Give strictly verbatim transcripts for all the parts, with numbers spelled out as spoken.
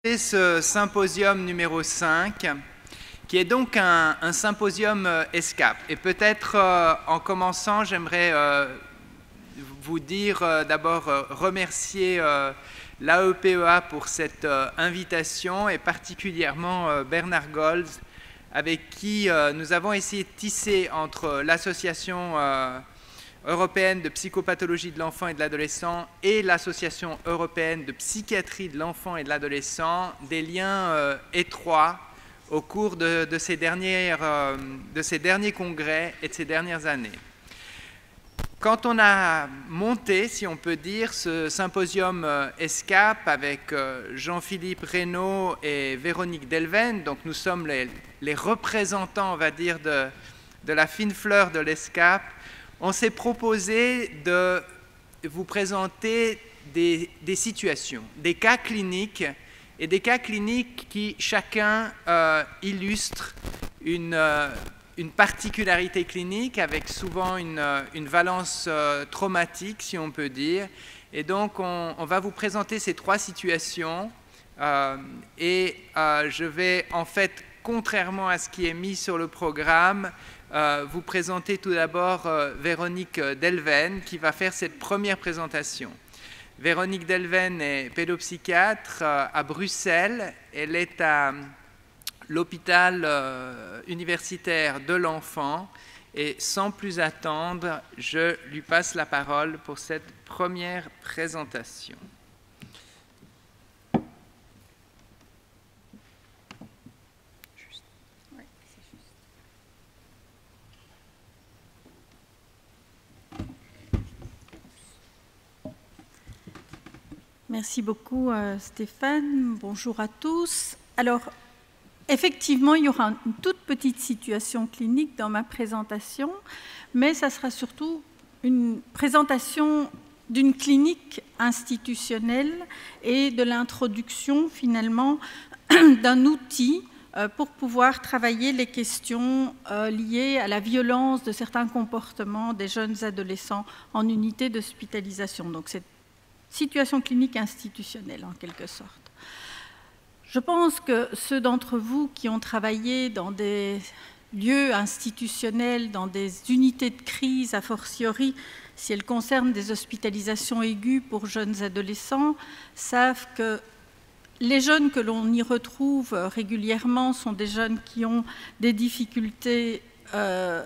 Ce symposium numéro cinq, qui est donc un, un symposium euh, ESCAP. Et peut-être euh, en commençant, j'aimerais euh, vous dire euh, d'abord euh, remercier euh, l'A E P E A pour cette euh, invitation et particulièrement euh, Bernard Golz, avec qui euh, nous avons essayé de tisser entre l'association euh, européenne de psychopathologie de l'enfant et de l'adolescent et l'Association européenne de psychiatrie de l'enfant et de l'adolescent des liens euh, étroits au cours de, de, ces dernières, euh, de ces derniers congrès et de ces dernières années. Quand on a monté, si on peut dire, ce symposium euh, ESCAP avec euh, Jean-Philippe Reynaud et Véronique Delven, donc nous sommes les, les représentants, on va dire, de, de la fine fleur de l'ESCAP, on s'est proposé de vous présenter des, des situations, des cas cliniques, et des cas cliniques qui chacun euh, illustre une, euh, une particularité clinique avec souvent une, une valence euh, traumatique, si on peut dire. Et donc, on, on va vous présenter ces trois situations euh, et euh, je vais, en fait, contrairement à ce qui est mis sur le programme, Euh, vous présenter tout d'abord euh, Véronique Delven qui va faire cette première présentation. Véronique Delven est pédopsychiatre euh, à Bruxelles. Elle est à l'hôpital euh, universitaire de l'enfant et sans plus attendre, je lui passe la parole pour cette première présentation. Merci beaucoup euh, Stéphane, bonjour à tous. Alors effectivement il y aura une toute petite situation clinique dans ma présentation, mais ça sera surtout une présentation d'une clinique institutionnelle et de l'introduction finalement d'un outil euh, pour pouvoir travailler les questions euh, liées à la violence de certains comportements des jeunes adolescents en unité d'hospitalisation. Donc c'est situation clinique institutionnelle, en quelque sorte. Je pense que ceux d'entre vous qui ont travaillé dans des lieux institutionnels, dans des unités de crise, a fortiori, si elles concernent des hospitalisations aiguës pour jeunes adolescents, savent que les jeunes que l'on y retrouve régulièrement sont des jeunes qui ont des difficultés euh,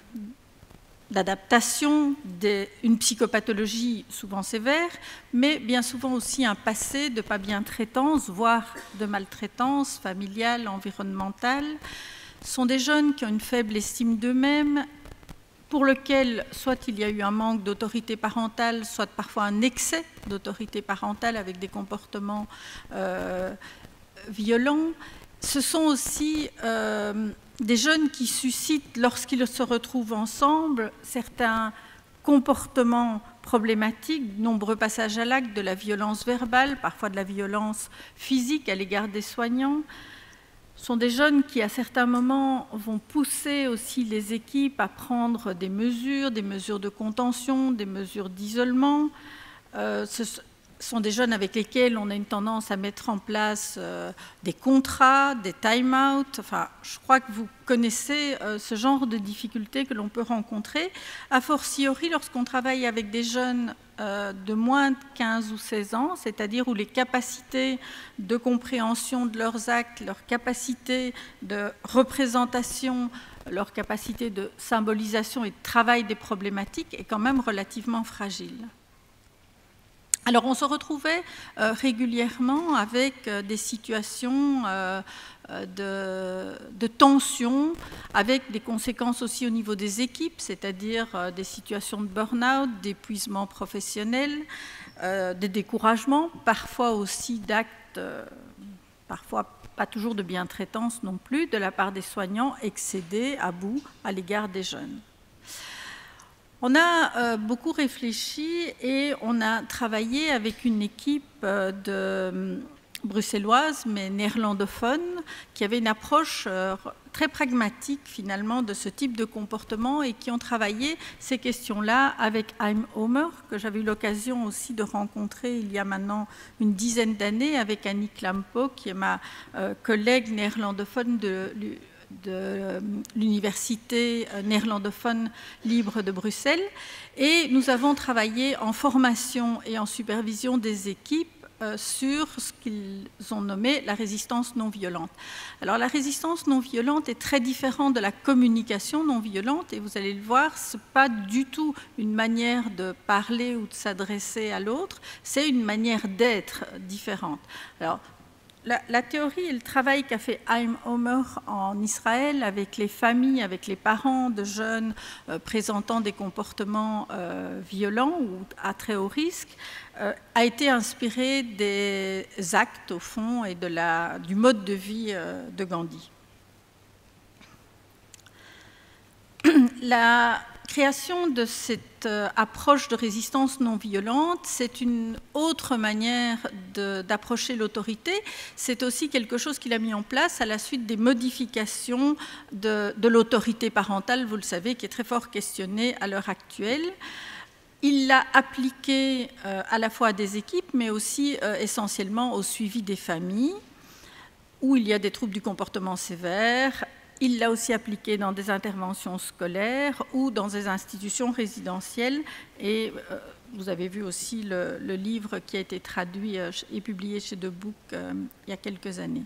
d'adaptation, une psychopathologie souvent sévère, mais bien souvent aussi un passé de pas bien-traitance, voire de maltraitance familiale, environnementale. Ce sont des jeunes qui ont une faible estime d'eux-mêmes, pour lequel soit il y a eu un manque d'autorité parentale, soit parfois un excès d'autorité parentale avec des comportements euh, violents. Ce sont aussi euh, des jeunes qui suscitent, lorsqu'ils se retrouvent ensemble, certains comportements problématiques, de nombreux passages à l'acte, de la violence verbale, parfois de la violence physique à l'égard des soignants. Ce sont des jeunes qui, à certains moments, vont pousser aussi les équipes à prendre des mesures, des mesures de contention, des mesures d'isolement. Euh, ce sont des jeunes avec lesquels on a une tendance à mettre en place euh, des contrats, des time-out. Enfin, je crois que vous connaissez euh, ce genre de difficultés que l'on peut rencontrer, a fortiori lorsqu'on travaille avec des jeunes euh, de moins de quinze ou seize ans, c'est-à-dire où les capacités de compréhension de leurs actes, leur capacité de représentation, leur capacité de symbolisation et de travail des problématiques est quand même relativement fragile. Alors, on se retrouvait euh, régulièrement avec euh, des situations euh, de, de tension, avec des conséquences aussi au niveau des équipes, c'est-à-dire euh, des situations de burn-out, d'épuisement professionnel, euh, de découragement, parfois aussi d'actes, euh, parfois pas toujours de bientraitance non plus, de la part des soignants excédés à bout à l'égard des jeunes. On a euh, beaucoup réfléchi et on a travaillé avec une équipe euh, de bruxelloise, mais néerlandophone, qui avait une approche euh, très pragmatique finalement de ce type de comportement et qui ont travaillé ces questions-là avec Haim Homer, que j'avais eu l'occasion aussi de rencontrer il y a maintenant une dizaine d'années avec Annick Lampo, qui est ma euh, collègue néerlandophone de, de l'Université néerlandophone libre de Bruxelles. Et nous avons travaillé en formation et en supervision des équipes sur ce qu'ils ont nommé la résistance non violente. Alors la résistance non violente est très différente de la communication non violente et vous allez le voir, ce n'est pas du tout une manière de parler ou de s'adresser à l'autre, c'est une manière d'être différente. Alors la, la théorie et le travail qu'a fait Haim Homer en Israël avec les familles, avec les parents de jeunes euh, présentant des comportements euh, violents ou à très haut risque, euh, a été inspiré des actes, au fond, et de la, du mode de vie euh, de Gandhi. La création de cette euh, approche de résistance non violente, c'est une autre manière d'approcher l'autorité. C'est aussi quelque chose qu'il a mis en place à la suite des modifications de, de l'autorité parentale, vous le savez, qui est très fort questionnée à l'heure actuelle. Il l'a appliqué euh, à la fois à des équipes, mais aussi euh, essentiellement au suivi des familles, où il y a des troubles du comportement sévères. Il l'a aussi appliqué dans des interventions scolaires ou dans des institutions résidentielles. Et euh, vous avez vu aussi le, le livre qui a été traduit euh, et publié chez The Book euh, il y a quelques années.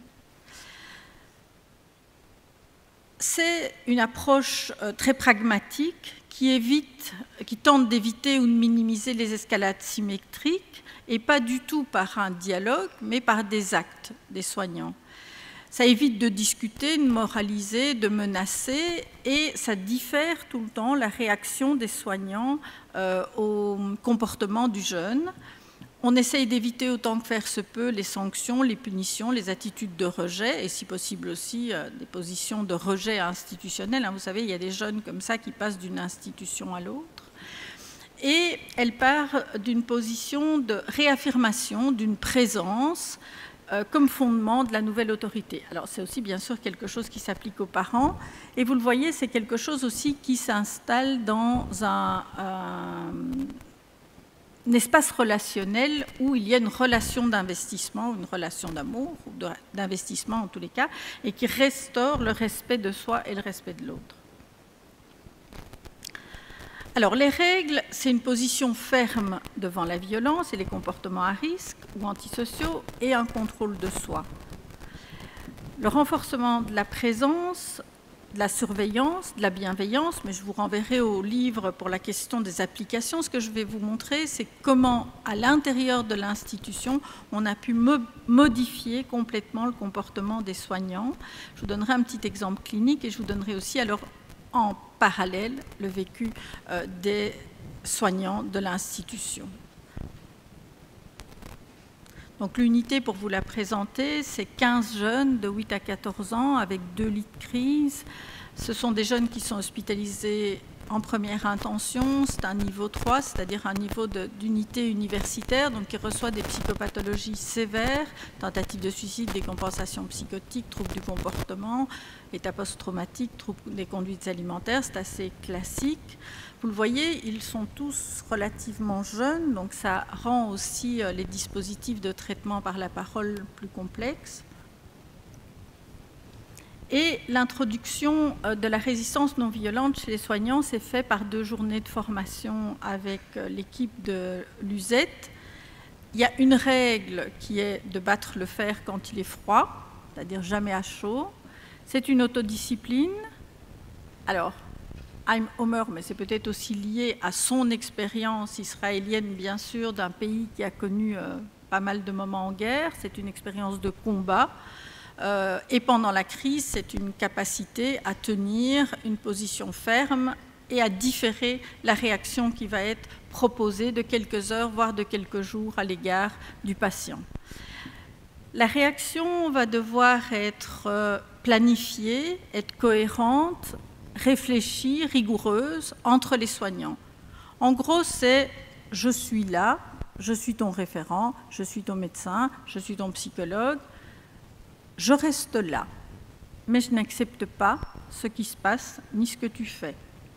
C'est une approche euh, très pragmatique qui, évite, qui tente d'éviter ou de minimiser les escalades symétriques, et pas du tout par un dialogue, mais par des actes des soignants. Ça évite de discuter, de moraliser, de menacer, et ça diffère tout le temps la réaction des soignants euh, au comportement du jeune. On essaye d'éviter autant que faire se peut les sanctions, les punitions, les attitudes de rejet, et si possible aussi euh, des positions de rejet institutionnel. Hein, vous savez, il y a des jeunes comme ça qui passent d'une institution à l'autre. Et elle part d'une position de réaffirmation, d'une présence, comme fondement de la nouvelle autorité. Alors c'est aussi bien sûr quelque chose qui s'applique aux parents, et vous le voyez, c'est quelque chose aussi qui s'installe dans un, un, un espace relationnel où il y a une relation d'investissement, une relation d'amour, ou d'investissement en tous les cas, et qui restaure le respect de soi et le respect de l'autre. Alors, les règles, c'est une position ferme devant la violence et les comportements à risque ou antisociaux et un contrôle de soi. Le renforcement de la présence, de la surveillance, de la bienveillance, mais je vous renverrai au livre pour la question des applications. Ce que je vais vous montrer, c'est comment, à l'intérieur de l'institution, on a pu mo- modifier complètement le comportement des soignants. Je vous donnerai un petit exemple clinique et je vous donnerai aussi alors en parallèle le vécu euh, des soignants de l'institution. Donc l'unité, pour vous la présenter, c'est quinze jeunes de huit à quatorze ans avec deux lits de crise. Ce sont des jeunes qui sont hospitalisés en première intention, c'est un niveau trois, c'est-à-dire un niveau d'unité universitaire, donc qui reçoit des psychopathologies sévères, tentatives de suicide, décompensation psychotique, troubles du comportement, état post-traumatique, troubles des conduites alimentaires, c'est assez classique. Vous le voyez, ils sont tous relativement jeunes, donc ça rend aussi les dispositifs de traitement par la parole plus complexes. Et l'introduction de la résistance non violente chez les soignants s'est faite par deux journées de formation avec l'équipe de l'U Z. Il y a une règle qui est de battre le fer quand il est froid, c'est-à-dire jamais à chaud. C'est une autodiscipline. Alors, Haim Homer, mais c'est peut-être aussi lié à son expérience israélienne, bien sûr, d'un pays qui a connu euh, pas mal de moments en guerre. C'est une expérience de combat. Euh, et pendant la crise, c'est une capacité à tenir une position ferme et à différer la réaction qui va être proposée de quelques heures, voire de quelques jours à l'égard du patient. La réaction va devoir être planifiée, être cohérente, réfléchie, rigoureuse entre les soignants. En gros, c'est « je suis là, je suis ton référent, je suis ton médecin, je suis ton psychologue, je reste là, mais je n'accepte pas ce qui se passe ni ce que tu fais.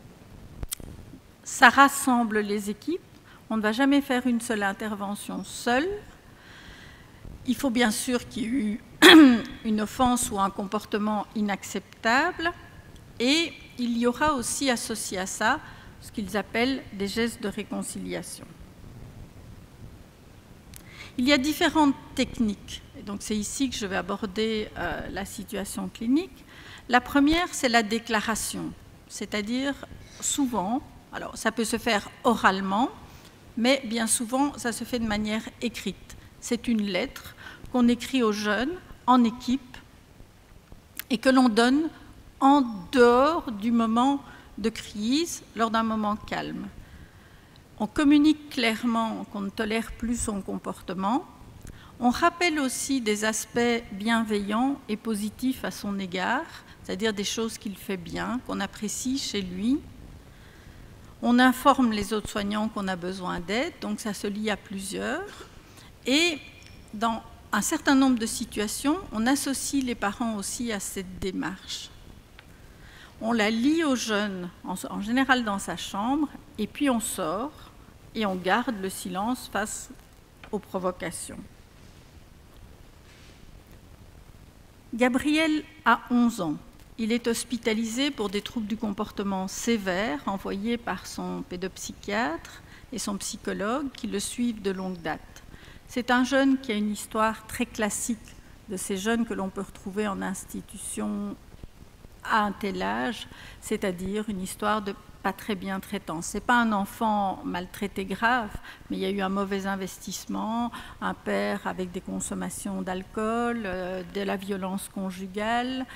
Ça rassemble les équipes, on ne va jamais faire une seule intervention seule. Il faut bien sûr qu'il y ait eu une offense ou un comportement inacceptable, et il y aura aussi associé à ça ce qu'ils appellent des gestes de réconciliation. Il y a différentes techniques, et donc c'est ici que je vais aborder euh, la situation clinique. La première, c'est la déclaration, c'est-à-dire souvent, alors ça peut se faire oralement, mais bien souvent ça se fait de manière écrite. C'est une lettre qu'on écrit aux jeunes en équipe et que l'on donne en dehors du moment de crise, lors d'un moment calme. On communique clairement qu'on ne tolère plus son comportement. On rappelle aussi des aspects bienveillants et positifs à son égard, c'est-à-dire des choses qu'il fait bien, qu'on apprécie chez lui. On informe les autres soignants qu'on a besoin d'aide, donc ça se lie à plusieurs. Et dans un certain nombre de situations, on associe les parents aussi à cette démarche. On la lie aux jeunes, en général dans sa chambre, et puis on sort et on garde le silence face aux provocations. Gabriel a onze ans. Il est hospitalisé pour des troubles du comportement sévères envoyés par son pédopsychiatre et son psychologue qui le suivent de longue date. C'est un jeune qui a une histoire très classique de ces jeunes que l'on peut retrouver en institution à un tel âge, c'est-à-dire une histoire de pas très bien traitant. Ce n'est pas un enfant maltraité grave, mais il y a eu un mauvais investissement, un père avec des consommations d'alcool, euh, de la violence conjugale,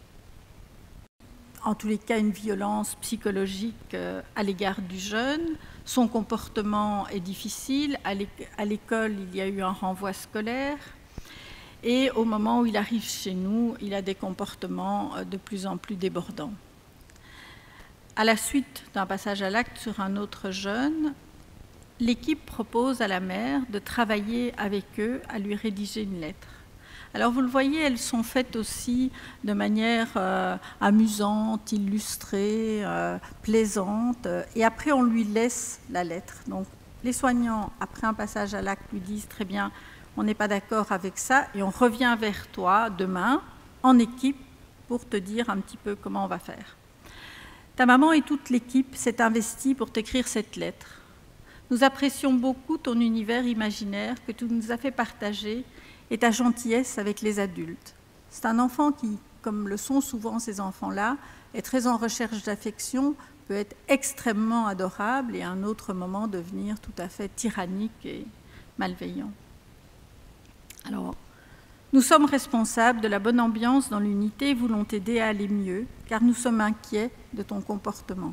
en tous les cas une violence psychologique euh, à l'égard du jeune. Son comportement est difficile, à l'école il y a eu un renvoi scolaire, et au moment où il arrive chez nous, il a des comportements de plus en plus débordants. À la suite d'un passage à l'acte sur un autre jeune, l'équipe propose à la mère de travailler avec eux à lui rédiger une lettre. Alors vous le voyez, elles sont faites aussi de manière euh, amusante, illustrée, euh, plaisante, et après on lui laisse la lettre. Donc les soignants, après un passage à l'acte, lui disent très bien, on n'est pas d'accord avec ça, et on revient vers toi demain, en équipe, pour te dire un petit peu comment on va faire. Ta maman et toute l'équipe s'est investie pour t'écrire cette lettre. Nous apprécions beaucoup ton univers imaginaire que tu nous as fait partager et ta gentillesse avec les adultes. C'est un enfant qui, comme le sont souvent ces enfants-là, est très en recherche d'affection, peut être extrêmement adorable et à un autre moment devenir tout à fait tyrannique et malveillant. Alors, nous sommes responsables de la bonne ambiance dans l'unité et voulons t'aider à aller mieux, car nous sommes inquiets de ton comportement.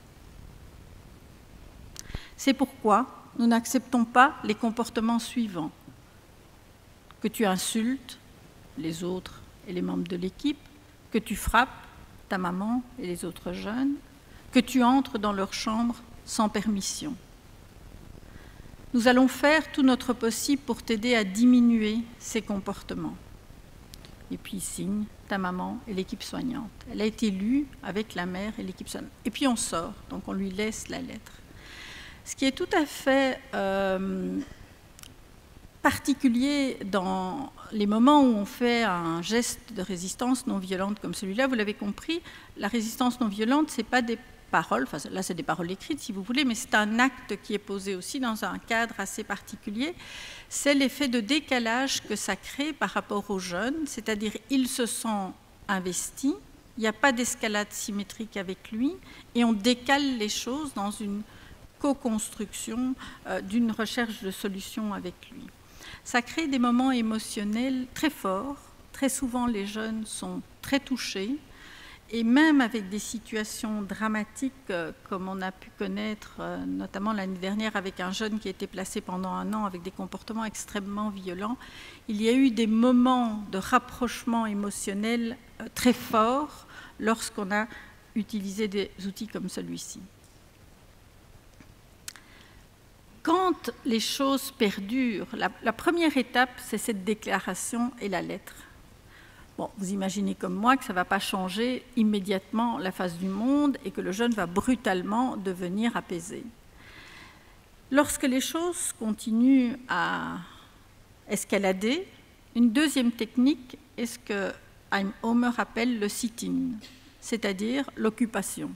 C'est pourquoi nous n'acceptons pas les comportements suivants. Que tu insultes les autres et les membres de l'équipe, que tu frappes ta maman et les autres jeunes, que tu entres dans leur chambre sans permission. Nous allons faire tout notre possible pour t'aider à diminuer ces comportements. Et puis il signe ta maman et l'équipe soignante. Elle a été lue avec la mère et l'équipe soignante. Et puis on sort, donc on lui laisse la lettre. Ce qui est tout à fait euh, particulier dans les moments où on fait un geste de résistance non violente comme celui-là, vous l'avez compris, la résistance non violente, ce n'est pas des paroles, enfin là c'est des paroles écrites si vous voulez, mais c'est un acte qui est posé aussi dans un cadre assez particulier. C'est l'effet de décalage que ça crée par rapport aux jeunes, c'est-à-dire ils se sont investis, il n'y a pas d'escalade symétrique avec lui, et on décale les choses dans une co-construction euh, d'une recherche de solutions avec lui. Ça crée des moments émotionnels très forts, très souvent les jeunes sont très touchés, et même avec des situations dramatiques euh, comme on a pu connaître euh, notamment l'année dernière avec un jeune qui a été placé pendant un an avec des comportements extrêmement violents, il y a eu des moments de rapprochement émotionnel euh, très forts lorsqu'on a utilisé des outils comme celui-ci. quand les choses perdurent, la, la première étape, c'est cette déclaration et la lettre. Bon, vous imaginez comme moi que ça ne va pas changer immédiatement la face du monde et que le jeune va brutalement devenir apaisé. Lorsque les choses continuent à escalader, une deuxième technique est ce que Homer appelle le sit-in, c'est-à-dire l'occupation.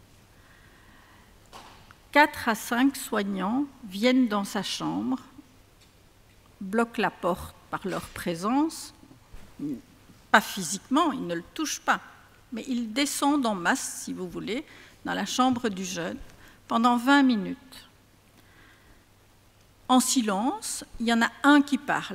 Quatre à cinq soignants viennent dans sa chambre, bloquent la porte par leur présence, pas physiquement, ils ne le touchent pas, mais ils descendent en masse, si vous voulez, dans la chambre du jeune pendant vingt minutes. En silence, il y en a un qui parle.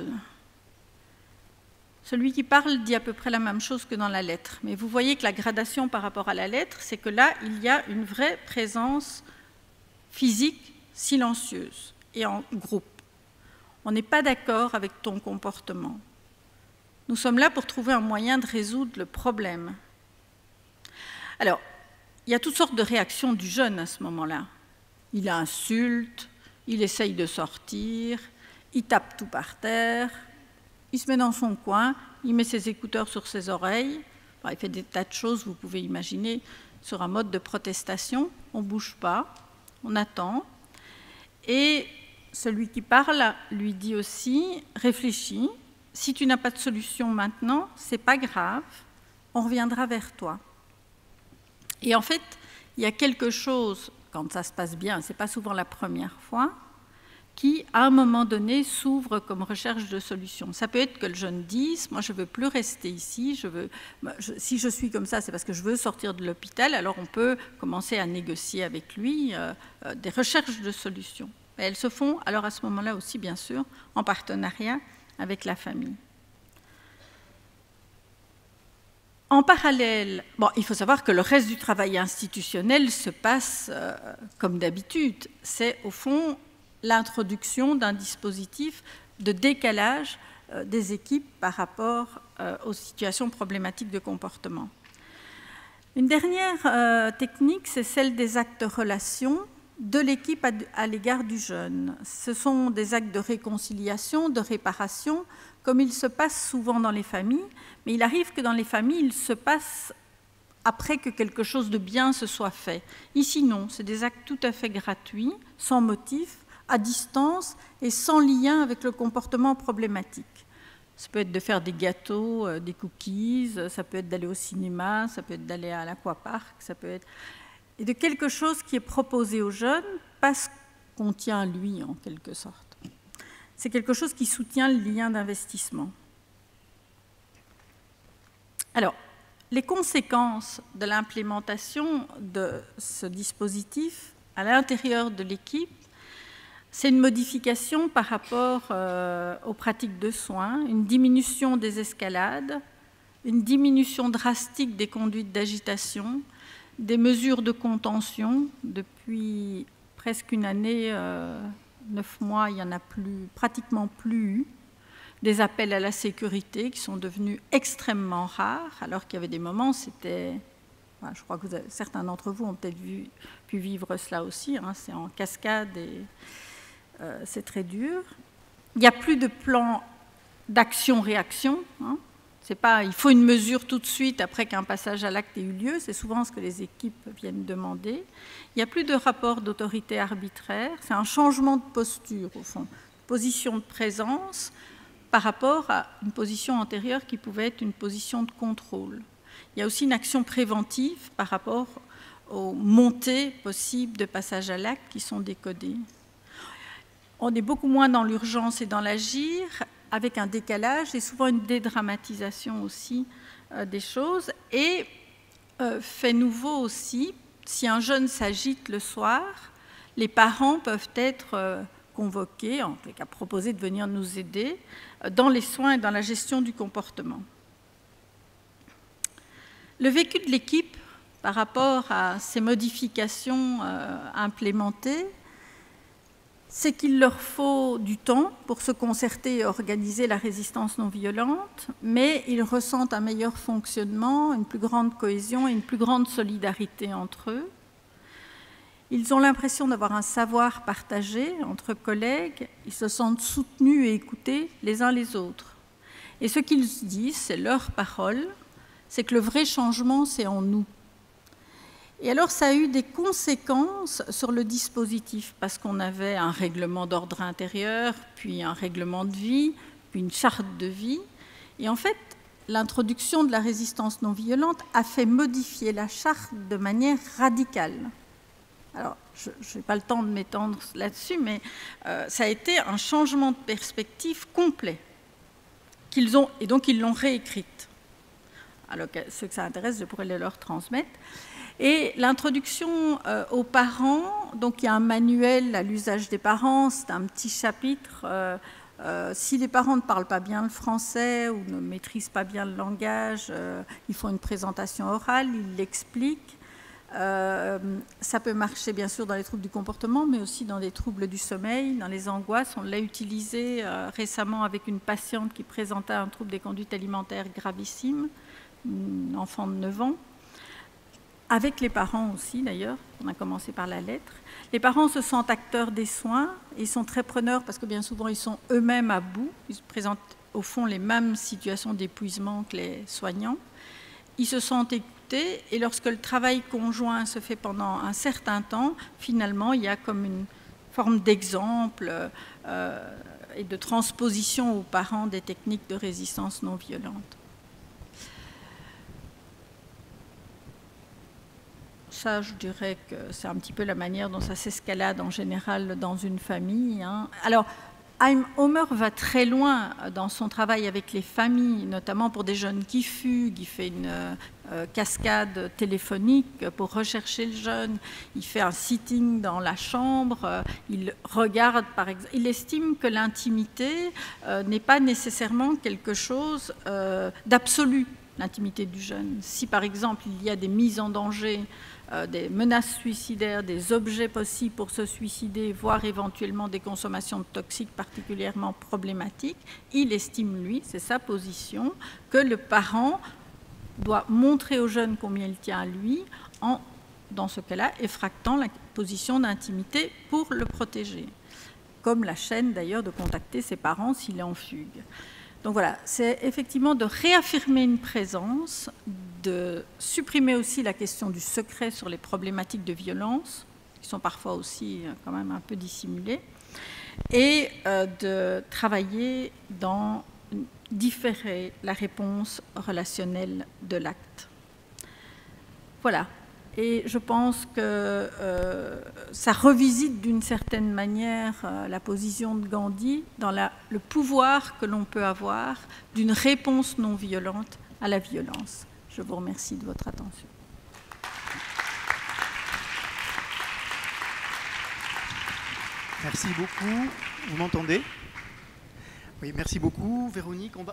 Celui qui parle dit à peu près la même chose que dans la lettre, mais vous voyez que la gradation par rapport à la lettre, c'est que là, il y a une vraie présence physique, silencieuse et en groupe. On n'est pas d'accord avec ton comportement. Nous sommes là pour trouver un moyen de résoudre le problème. Alors, il y a toutes sortes de réactions du jeune à ce moment-là. Il insulte, il essaye de sortir, il tape tout par terre, il se met dans son coin, il met ses écouteurs sur ses oreilles, enfin, il fait des tas de choses, vous pouvez imaginer, sur un mode de protestation. On ne bouge pas, on attend. Et celui qui parle lui dit aussi, réfléchis, si tu n'as pas de solution maintenant, ce n'est pas grave, on reviendra vers toi. Et en fait, il y a quelque chose, quand ça se passe bien, ce n'est pas souvent la première fois, qui, à un moment donné, s'ouvre comme recherche de solutions. Ça peut être que le jeune dise, moi je ne veux plus rester ici, je veux, je, si je suis comme ça, c'est parce que je veux sortir de l'hôpital, alors on peut commencer à négocier avec lui euh, euh, des recherches de solutions. Et elles se font, alors à ce moment-là aussi, bien sûr, en partenariat avec la famille. En parallèle, bon, il faut savoir que le reste du travail institutionnel se passe euh, comme d'habitude. C'est au fond l'introduction d'un dispositif de décalage euh, des équipes par rapport euh, aux situations problématiques de comportement. Une dernière euh, technique, c'est celle des actes de relation de l'équipe à, à l'égard du jeune. Ce sont des actes de réconciliation, de réparation, comme il se passe souvent dans les familles, mais il arrive que dans les familles, il se passe après que quelque chose de bien se soit fait. Ici, non, c'est des actes tout à fait gratuits, sans motif, à distance et sans lien avec le comportement problématique. Ça peut être de faire des gâteaux, euh, des cookies, ça peut être d'aller au cinéma, ça peut être d'aller à l'aquapark, ça peut être... Et de quelque chose qui est proposé aux jeunes parce qu'on tient à lui, en quelque sorte. C'est quelque chose qui soutient le lien d'investissement. Alors, les conséquences de l'implémentation de ce dispositif à l'intérieur de l'équipe, c'est une modification par rapport euh, aux pratiques de soins, une diminution des escalades, une diminution drastique des conduites d'agitation, des mesures de contention. Depuis presque une année, euh, neuf mois, il n'y en a plus, pratiquement plus eu. Des appels à la sécurité qui sont devenus extrêmement rares, alors qu'il y avait des moments, c'était... Enfin, je crois que vous avez, certains d'entre vous ont peut-être vu, pu vivre cela aussi, hein, c'est en cascade et... Euh, c'est très dur. Il n'y a plus de plan d'action-réaction. Hein. C'est pas, il faut une mesure tout de suite après qu'un passage à l'acte ait eu lieu. C'est souvent ce que les équipes viennent demander. Il n'y a plus de rapport d'autorité arbitraire. C'est un changement de posture, au fond. Position de présence par rapport à une position antérieure qui pouvait être une position de contrôle. Il y a aussi une action préventive par rapport aux montées possibles de passage à l'acte qui sont décodées. On est beaucoup moins dans l'urgence et dans l'agir, avec un décalage et souvent une dédramatisation aussi euh, des choses. Et euh, fait nouveau aussi, si un jeune s'agite le soir, les parents peuvent être euh, convoqués, en tout cas proposés de venir nous aider euh, dans les soins et dans la gestion du comportement. Le vécu de l'équipe par rapport à ces modifications euh, implémentées, c'est qu'il leur faut du temps pour se concerter et organiser la résistance non violente, mais ils ressentent un meilleur fonctionnement, une plus grande cohésion et une plus grande solidarité entre eux. Ils ont l'impression d'avoir un savoir partagé entre collègues, ils se sentent soutenus et écoutés les uns les autres. Et ce qu'ils disent, c'est leur parole, c'est que le vrai changement, c'est en nous. Et alors, ça a eu des conséquences sur le dispositif, parce qu'on avait un règlement d'ordre intérieur, puis un règlement de vie, puis une charte de vie. Et en fait, l'introduction de la résistance non violente a fait modifier la charte de manière radicale. Alors, je n'ai pas le temps de m'étendre là-dessus, mais euh, ça a été un changement de perspective complet. Qu'ils ont, et donc, ils l'ont réécrite. Alors, ceux que ça intéresse, je pourrais les leur transmettre. Et l'introduction euh, aux parents, donc il y a un manuel à l'usage des parents, c'est un petit chapitre. Euh, euh, si les parents ne parlent pas bien le français ou ne maîtrisent pas bien le langage, euh, ils font une présentation orale, ils l'expliquent. Euh, ça peut marcher bien sûr dans les troubles du comportement, mais aussi dans les troubles du sommeil, dans les angoisses. On l'a utilisé euh, récemment avec une patiente qui présentait un trouble des conduites alimentaires gravissime, un enfant de neuf ans. Avec les parents aussi, d'ailleurs, on a commencé par la lettre. Les parents se sentent acteurs des soins, ils sont très preneurs parce que bien souvent, ils sont eux-mêmes à bout. Ils présentent au fond les mêmes situations d'épuisement que les soignants. Ils se sentent écoutés et lorsque le travail conjoint se fait pendant un certain temps, finalement, il y a comme une forme d'exemple euh, et de transposition aux parents des techniques de résistance non violente. Ça, je dirais que c'est un petit peu la manière dont ça s'escalade en général dans une famille. Hein. Alors, Haim Homer va très loin dans son travail avec les familles, notamment pour des jeunes qui fuguent. Il fait une euh, cascade téléphonique pour rechercher le jeune. Il fait un sitting dans la chambre. Il regarde, par exemple. Il estime que l'intimité euh, n'est pas nécessairement quelque chose euh, d'absolu, l'intimité du jeune. Si, par exemple, il y a des mises en danger, Euh, des menaces suicidaires, des objets possibles pour se suicider, voire éventuellement des consommations de toxiques particulièrement problématiques, il estime, lui, c'est sa position, que le parent doit montrer au jeune combien il tient à lui en, dans ce cas-là, effractant la position d'intimité pour le protéger. Comme la chaîne, d'ailleurs, de contacter ses parents s'il est en fugue. Donc voilà, c'est effectivement de réaffirmer une présence, de supprimer aussi la question du secret sur les problématiques de violence, qui sont parfois aussi quand même un peu dissimulées, et euh, de travailler dans différer la réponse relationnelle de l'acte. Voilà. Et je pense que euh, ça revisite d'une certaine manière euh, la position de Gandhi dans la, le pouvoir que l'on peut avoir d'une réponse non violente à la violence. Je vous remercie de votre attention. Merci beaucoup. Vous m'entendez? Oui, merci beaucoup. Véronique, on va...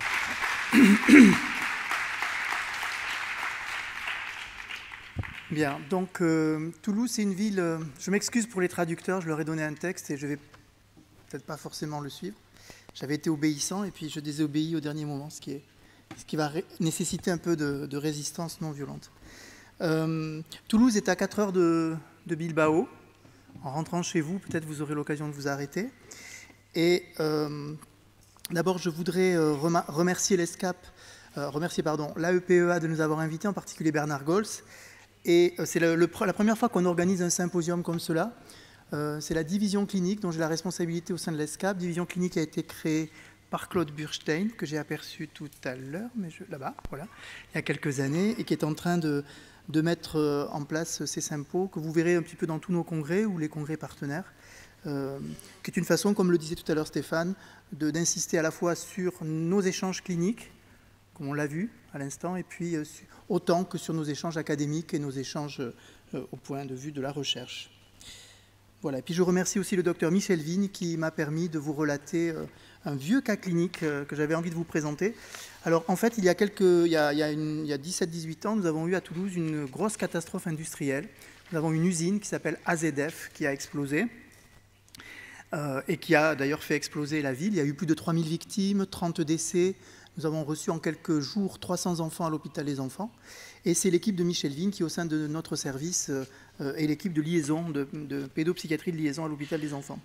Bien, donc euh, Toulouse, c'est une ville... Euh, je m'excuse pour les traducteurs, je leur ai donné un texte et je ne vais peut-être pas forcément le suivre. J'avais été obéissant et puis je désobéis au dernier moment, ce qui, est, ce qui va nécessiter un peu de, de résistance non violente. Euh, Toulouse est à quatre heures de, de Bilbao. En rentrant chez vous, peut-être vous aurez l'occasion de vous arrêter. Et euh, d'abord, je voudrais euh, remercier l'ESCAP, euh, remercier pardon, l'A E P E A de nous avoir invités, en particulier Bernard Gols. Et c'est le, le, la première fois qu'on organise un symposium comme cela. Euh, c'est la division clinique dont j'ai la responsabilité au sein de l'ESCAP. Division clinique qui a été créée par Claude Burstein, que j'ai aperçu tout à l'heure, mais je, là-bas, voilà, il y a quelques années, et qui est en train de, de mettre en place ces sympos, que vous verrez un petit peu dans tous nos congrès ou les congrès partenaires, euh, qui est une façon, comme le disait tout à l'heure Stéphane, de, d'insister à la fois sur nos échanges cliniques, comme on l'a vu à l'instant, et puis euh, autant que sur nos échanges académiques et nos échanges euh, au point de vue de la recherche. Voilà. Et puis je remercie aussi le docteur Michel Vigne qui m'a permis de vous relater euh, un vieux cas clinique euh, que j'avais envie de vous présenter. Alors en fait, il y a, quelques, il y a, il y a, une, il y a dix-sept dix-huit ans, nous avons eu à Toulouse une grosse catastrophe industrielle. Nous avons une usine qui s'appelle A Z F qui a explosé euh, et qui a d'ailleurs fait exploser la ville. Il y a eu plus de trois mille victimes, trente décès, Nous avons reçu en quelques jours trois cents enfants à l'hôpital des enfants. Et c'est l'équipe de Michel Vigne qui, au sein de notre service, euh, est l'équipe de liaison, de, de pédopsychiatrie de liaison à l'hôpital des enfants.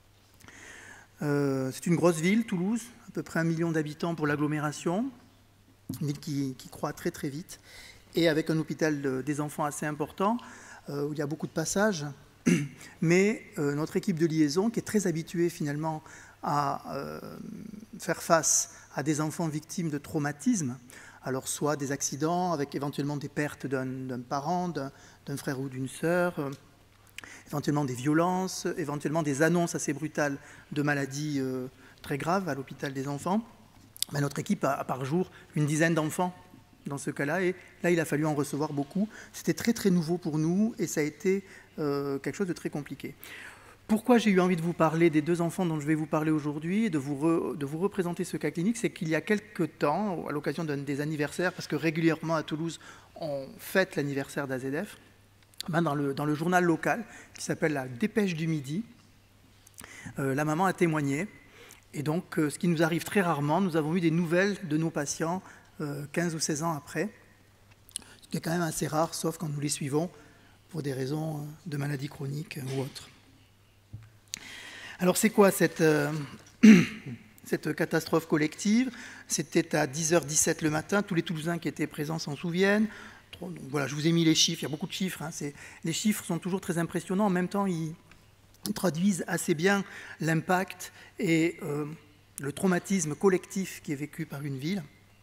Euh, c'est une grosse ville, Toulouse, à peu près un million d'habitants pour l'agglomération, une ville qui, qui croît très très vite, et avec un hôpital de, des enfants assez important, euh, où il y a beaucoup de passages, mais euh, notre équipe de liaison, qui est très habituée finalement à euh, faire face à des enfants victimes de traumatismes, alors soit des accidents avec éventuellement des pertes d'un parent, d'un frère ou d'une sœur, euh, éventuellement des violences, éventuellement des annonces assez brutales de maladies euh, très graves à l'hôpital des enfants. Ben, notre équipe a, a par jour une dizaine d'enfants dans ce cas-là, et là il a fallu en recevoir beaucoup. C'était très très nouveau pour nous et ça a été euh, quelque chose de très compliqué. Pourquoi j'ai eu envie de vous parler des deux enfants dont je vais vous parler aujourd'hui et de vous, re, de vous représenter ce cas clinique, c'est qu'il y a quelques temps, à l'occasion d'un des anniversaires, parce que régulièrement à Toulouse on fête l'anniversaire d'A Z F, ben dans, le, dans le journal local qui s'appelle la Dépêche du Midi, euh, la maman a témoigné. Et donc, euh, ce qui nous arrive très rarement, nous avons eu des nouvelles de nos patients euh, quinze ou seize ans après, ce qui est quand même assez rare, sauf quand nous les suivons pour des raisons de maladies chroniques ou autres. Alors, c'est quoi cette, euh, cette catastrophe collective? C'était à dix heures dix-sept le matin, tous les Toulousains qui étaient présents s'en souviennent. Donc, voilà, je vous ai mis les chiffres, il y a beaucoup de chiffres, hein, les chiffres sont toujours très impressionnants, en même temps, ils traduisent assez bien l'impact et euh, le traumatisme collectif qui est vécu par une ville.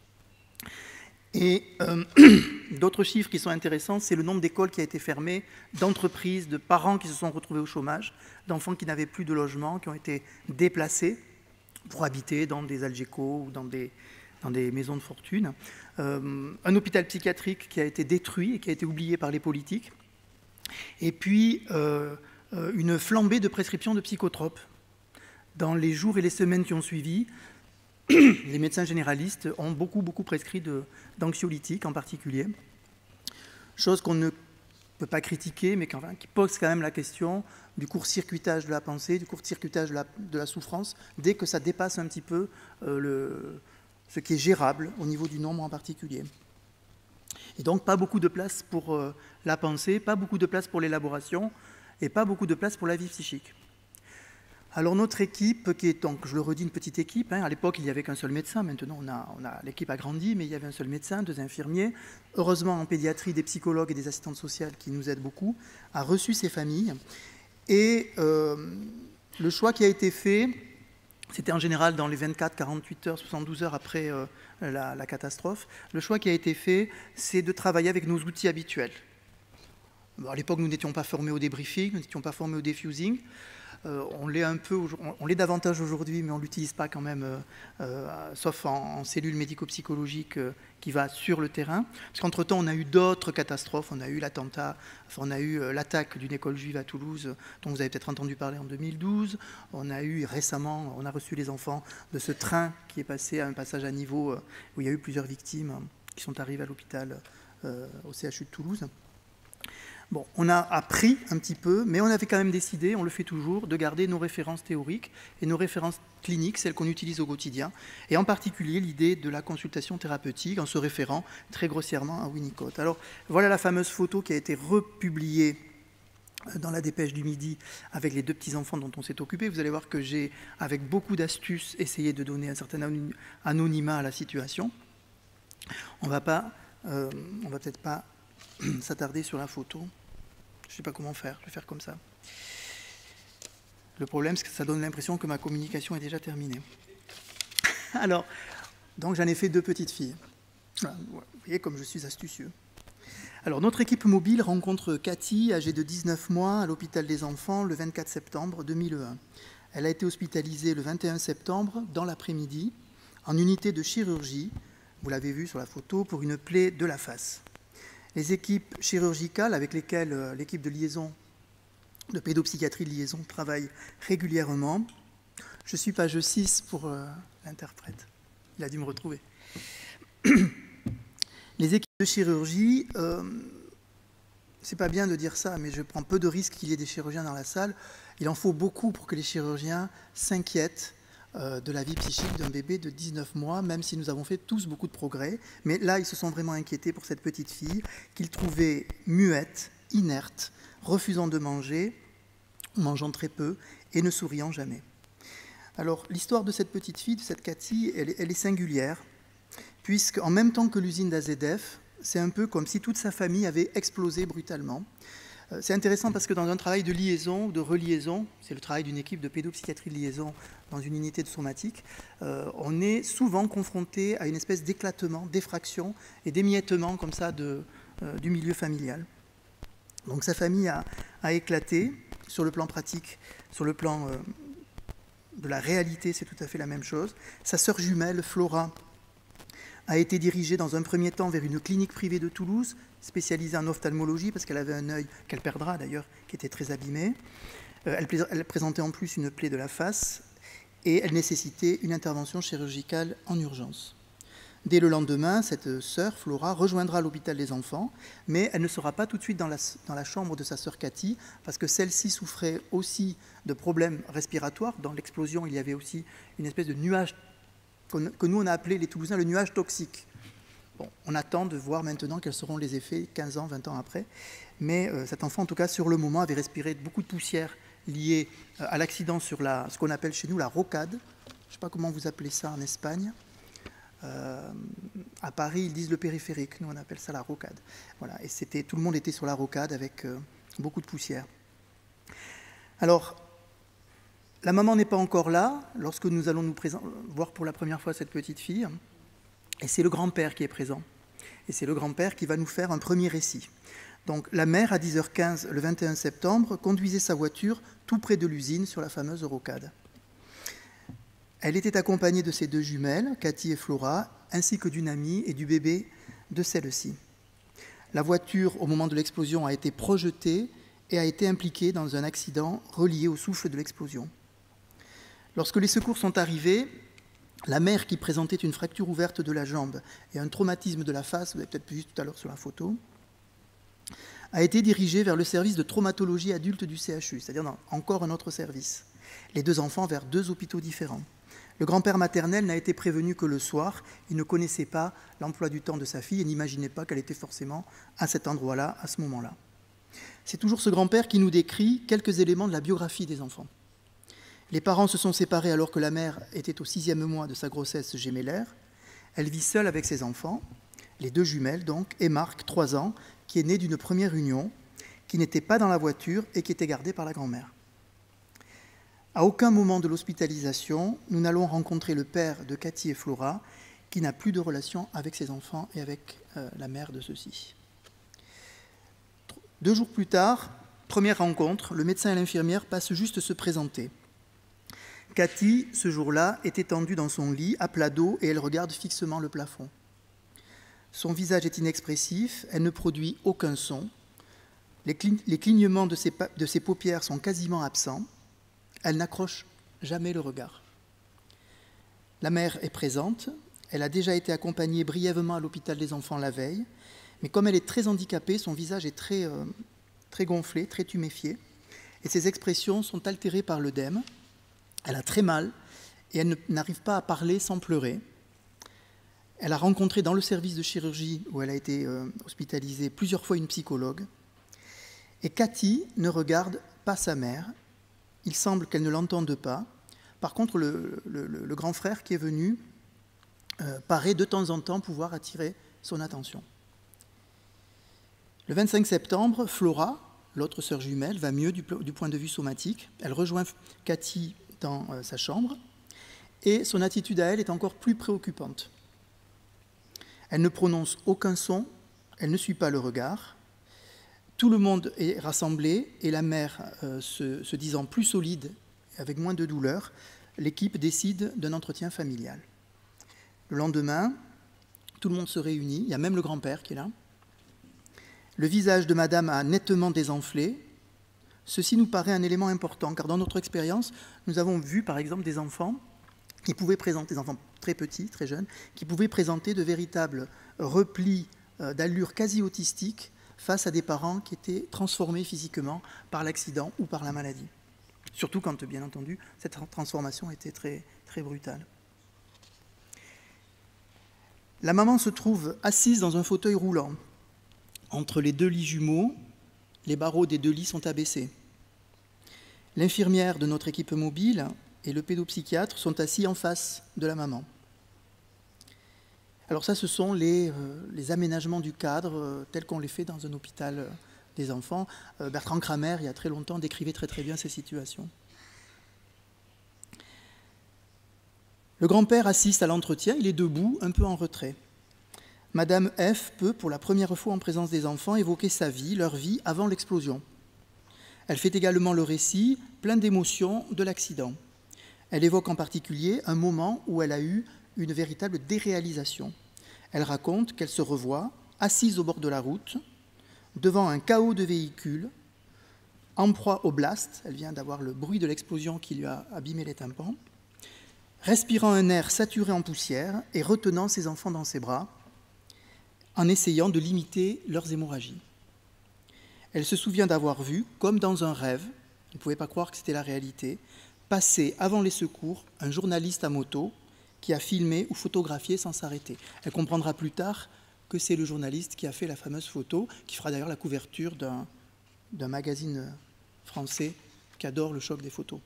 Et euh, d'autres chiffres qui sont intéressants, c'est le nombre d'écoles qui a été fermées, d'entreprises, de parents qui se sont retrouvés au chômage, d'enfants qui n'avaient plus de logement, qui ont été déplacés pour habiter dans des algécos ou dans des, dans des maisons de fortune. Euh, un hôpital psychiatrique qui a été détruit et qui a été oublié par les politiques. Et puis, euh, une flambée de prescriptions de psychotropes. Dans les jours et les semaines qui ont suivi, les médecins généralistes ont beaucoup, beaucoup prescrit d'anxiolytiques en particulier, chose qu'on ne peut pas critiquer, mais qui pose quand même la question du court-circuitage de la pensée, du court-circuitage de la, de la souffrance, dès que ça dépasse un petit peu euh, le, ce qui est gérable au niveau du nombre en particulier. Et donc, pas beaucoup de place pour euh, la pensée, pas beaucoup de place pour l'élaboration, et pas beaucoup de place pour la vie psychique. Alors notre équipe, qui est donc, je le redis, une petite équipe, hein, à l'époque il n'y avait qu'un seul médecin, maintenant on a, on a, l'équipe a grandi, mais il y avait un seul médecin, deux infirmiers, heureusement en pédiatrie des psychologues et des assistantes sociales qui nous aident beaucoup, a reçu ces familles, et euh, le choix qui a été fait, c'était en général dans les vingt-quatre, quarante-huit heures, soixante-douze heures après euh, la, la catastrophe, le choix qui a été fait, c'est de travailler avec nos outils habituels. À l'époque, nous n'étions pas formés au débriefing, nous n'étions pas formés au diffusing. Euh, on l'est un peu, on l'est davantage aujourd'hui, mais on ne l'utilise pas quand même, euh, euh, sauf en, en cellule médico-psychologique euh, qui va sur le terrain. Parce qu'entre-temps, on a eu d'autres catastrophes. On a eu l'attentat, enfin, on a eu euh, l'attaque d'une école juive à Toulouse, dont vous avez peut-être entendu parler en deux mille douze. On a eu récemment, on a reçu les enfants de ce train qui est passé à un passage à niveau euh, où il y a eu plusieurs victimes euh, qui sont arrivées à l'hôpital euh, au C H U de Toulouse. Bon, on a appris un petit peu, mais on avait quand même décidé, on le fait toujours, de garder nos références théoriques et nos références cliniques, celles qu'on utilise au quotidien, et en particulier l'idée de la consultation thérapeutique en se référant très grossièrement à Winnicott. Alors, voilà la fameuse photo qui a été republiée dans la Dépêche du Midi avec les deux petits-enfants dont on s'est occupé. Vous allez voir que j'ai, avec beaucoup d'astuces, essayé de donner un certain anonymat à la situation. On va pas, euh, on va peut-être pas s'attarder sur la photo. Je ne sais pas comment faire, je vais faire comme ça. Le problème, c'est que ça donne l'impression que ma communication est déjà terminée. Alors, donc j'en ai fait deux petites filles. Voilà, vous voyez comme je suis astucieux. Alors, notre équipe mobile rencontre Cathy, âgée de dix-neuf mois, à l'hôpital des enfants, le vingt-quatre septembre deux mille un. Elle a été hospitalisée le vingt et un septembre, dans l'après-midi, en unité de chirurgie, vous l'avez vu sur la photo, pour une plaie de la face. Les équipes chirurgicales avec lesquelles euh, l'équipe de liaison, de pédopsychiatrie de liaison, travaille régulièrement. Je suis page six pour euh, l'interprète. Il a dû me retrouver. Les équipes de chirurgie, euh, c'est pas bien de dire ça, mais je prends peu de risques qu'il y ait des chirurgiens dans la salle. Il en faut beaucoup pour que les chirurgiens s'inquiètent euh, de la vie psychique d'un bébé de dix-neuf mois, même si nous avons fait tous beaucoup de progrès. Mais là, ils se sont vraiment inquiétés pour cette petite fille qu'ils trouvaient muette, inerte, refusant de manger, mangeant très peu et ne souriant jamais. Alors, l'histoire de cette petite fille, de cette Cathy, elle, elle est singulière, puisqu'en même temps que l'usine d'A Z F, c'est un peu comme si toute sa famille avait explosé brutalement. C'est intéressant parce que dans un travail de liaison, de reliaison, c'est le travail d'une équipe de pédopsychiatrie de liaison dans une unité de somatique, euh, on est souvent confronté à une espèce d'éclatement, d'effraction et d'émiettement comme ça de, euh, du milieu familial. Donc sa famille a, a éclaté sur le plan pratique, sur le plan euh, de la réalité, c'est tout à fait la même chose. Sa sœur jumelle, Flora, a été dirigée dans un premier temps vers une clinique privée de Toulouse, spécialisée en ophtalmologie, parce qu'elle avait un œil, qu'elle perdra d'ailleurs, qui était très abîmé. Euh, elle, elle présentait en plus une plaie de la face, et elle nécessitait une intervention chirurgicale en urgence. Dès le lendemain, cette sœur, Flora, rejoindra l'hôpital des enfants, mais elle ne sera pas tout de suite dans la, dans la chambre de sa sœur Cathy, parce que celle-ci souffrait aussi de problèmes respiratoires. Dans l'explosion, il y avait aussi une espèce de nuage que nous on a appelé les Toulousains le nuage toxique. Bon, on attend de voir maintenant quels seront les effets quinze ans, vingt ans après, mais euh, cet enfant en tout cas sur le moment avait respiré beaucoup de poussière liée euh, à l'accident sur la, ce qu'on appelle chez nous la rocade. Je ne sais pas comment vous appelez ça en Espagne. Euh, à Paris ils disent le périphérique, nous on appelle ça la rocade. Voilà, et c'était, tout le monde était sur la rocade avec euh, beaucoup de poussière. Alors, la maman n'est pas encore là lorsque nous allons nous voir pour la première fois cette petite fille. Et c'est le grand-père qui est présent. Et c'est le grand-père qui va nous faire un premier récit. Donc la mère, à dix heures quinze, le vingt et un septembre, conduisait sa voiture tout près de l'usine sur la fameuse rocade. Elle était accompagnée de ses deux jumelles, Cathy et Flora, ainsi que d'une amie et du bébé de celle-ci. La voiture, au moment de l'explosion, a été projetée et a été impliquée dans un accident relié au souffle de l'explosion. Lorsque les secours sont arrivés, la mère, qui présentait une fracture ouverte de la jambe et un traumatisme de la face, vous avez peut-être vu tout à l'heure sur la photo, a été dirigée vers le service de traumatologie adulte du C H U, c'est-à-dire dans encore un autre service. Les deux enfants vers deux hôpitaux différents. Le grand-père maternel n'a été prévenu que le soir. Il ne connaissait pas l'emploi du temps de sa fille et n'imaginait pas qu'elle était forcément à cet endroit-là, à ce moment-là. C'est toujours ce grand-père qui nous décrit quelques éléments de la biographie des enfants. Les parents se sont séparés alors que la mère était au sixième mois de sa grossesse gémellaire. Elle vit seule avec ses enfants, les deux jumelles donc, et Marc, trois ans, qui est né d'une première union, qui n'était pas dans la voiture et qui était gardé par la grand-mère. À aucun moment de l'hospitalisation, nous n'allons rencontrer le père de Cathy et Flora, qui n'a plus de relation avec ses enfants et avec euh, la mère de ceux-ci. Deux jours plus tard, première rencontre, le médecin et l'infirmière passent juste se présenter. Cathy, ce jour-là, est étendue dans son lit, à plat dos, et elle regarde fixement le plafond. Son visage est inexpressif, elle ne produit aucun son. Les, clign- les clignements de ses, pa- de ses paupières sont quasiment absents. Elle n'accroche jamais le regard. La mère est présente. Elle a déjà été accompagnée brièvement à l'hôpital des enfants la veille, mais comme elle est très handicapée, son visage est très, euh, très gonflé, très tuméfié, et ses expressions sont altérées par l'œdème. Elle a très mal et elle n'arrive pas à parler sans pleurer. Elle a rencontré dans le service de chirurgie où elle a été euh, hospitalisée plusieurs fois une psychologue. Et Cathy ne regarde pas sa mère. Il semble qu'elle ne l'entende pas. Par contre, le, le, le grand frère qui est venu euh, paraît de temps en temps pouvoir attirer son attention. Le vingt-cinq septembre, Flora, l'autre sœur jumelle, va mieux du, du point de vue somatique. Elle rejoint Cathy dans euh, sa chambre, et son attitude à elle est encore plus préoccupante. Elle ne prononce aucun son, elle ne suit pas le regard. Tout le monde est rassemblé, et la mère, euh, se, se disant plus solide, avec moins de douleur, l'équipe décide d'un entretien familial. Le lendemain, tout le monde se réunit, il y a même le grand-père qui est là. Le visage de madame a nettement désenflé. Ceci nous paraît un élément important, car dans notre expérience, nous avons vu par exemple des enfants qui pouvaient présenter, des enfants très petits, très jeunes, qui pouvaient présenter de véritables replis d'allure quasi autistique face à des parents qui étaient transformés physiquement par l'accident ou par la maladie. Surtout quand, bien entendu, cette transformation était très, très brutale. La maman se trouve assise dans un fauteuil roulant. Entre les deux lits jumeaux, les barreaux des deux lits sont abaissés. L'infirmière de notre équipe mobile et le pédopsychiatre sont assis en face de la maman. Alors ça, ce sont les, euh, les aménagements du cadre euh, tels qu'on les fait dans un hôpital euh, des enfants. Euh, Bertrand Kramer, il y a très longtemps, décrivait très très bien ces situations. Le grand-père assiste à l'entretien, il est debout, un peu en retrait. Madame F peut, pour la première fois en présence des enfants, évoquer sa vie, leur vie avant l'explosion. Elle fait également le récit, plein d'émotions, de l'accident. Elle évoque en particulier un moment où elle a eu une véritable déréalisation. Elle raconte qu'elle se revoit, assise au bord de la route, devant un chaos de véhicules, en proie au blast, elle vient d'avoir le bruit de l'explosion qui lui a abîmé les tympans, respirant un air saturé en poussière et retenant ses enfants dans ses bras, en essayant de limiter leurs hémorragies. Elle se souvient d'avoir vu, comme dans un rêve, elle ne pouvait pas croire que c'était la réalité, passer avant les secours un journaliste à moto qui a filmé ou photographié sans s'arrêter. Elle comprendra plus tard que c'est le journaliste qui a fait la fameuse photo, qui fera d'ailleurs la couverture d'un, d'un magazine français qui adore le choc des photos.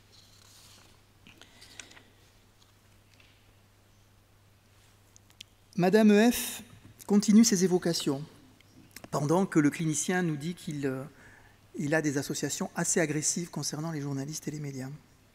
Madame F continue ses évocations, pendant que le clinicien nous dit qu'il euh, il a des associations assez agressives concernant les journalistes et les médias.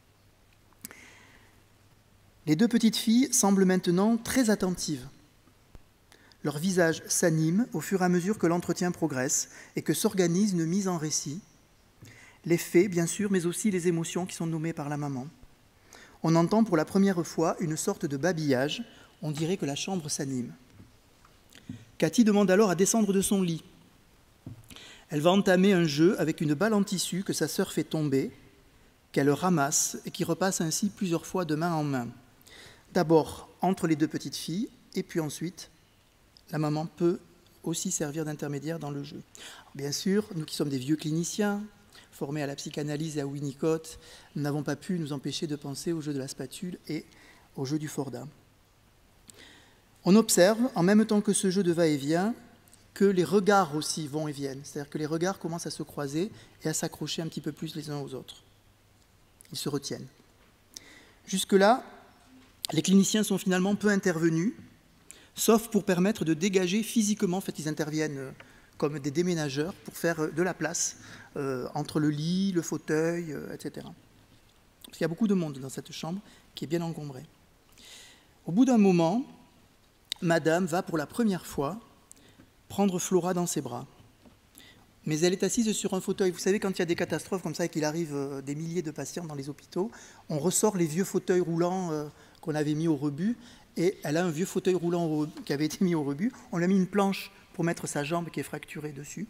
Les deux petites filles semblent maintenant très attentives. Leur visage s'anime au fur et à mesure que l'entretien progresse et que s'organise une mise en récit. Les faits, bien sûr, mais aussi les émotions qui sont nommées par la maman. On entend pour la première fois une sorte de babillage. On dirait que la chambre s'anime. Cathy demande alors à descendre de son lit. Elle va entamer un jeu avec une balle en tissu que sa sœur fait tomber, qu'elle ramasse et qui repasse ainsi plusieurs fois de main en main. D'abord entre les deux petites filles, et puis ensuite, la maman peut aussi servir d'intermédiaire dans le jeu. Alors, bien sûr, nous qui sommes des vieux cliniciens, formés à la psychanalyse et à Winnicott, nous n'avons pas pu nous empêcher de penser au jeu de la spatule et au jeu du Forda. On observe, en même temps que ce jeu de va-et-vient, que les regards aussi vont et viennent. C'est-à-dire que les regards commencent à se croiser et à s'accrocher un petit peu plus les uns aux autres. Ils se retiennent. Jusque-là, les cliniciens sont finalement peu intervenus, sauf pour permettre de dégager physiquement, en fait ils interviennent comme des déménageurs pour faire de la place euh, entre le lit, le fauteuil, euh, et cetera. Parce qu'il y a beaucoup de monde dans cette chambre qui est bien encombrée. Au bout d'un moment, Madame va pour la première fois prendre Flora dans ses bras. Mais elle est assise sur un fauteuil. Vous savez, quand il y a des catastrophes comme ça et qu'il arrive euh, des milliers de patients dans les hôpitaux, on ressort les vieux fauteuils roulants euh, qu'on avait mis au rebut, et elle a un vieux fauteuil roulant au, qui avait été mis au rebut. On lui a mis une planche pour mettre sa jambe qui est fracturée dessus.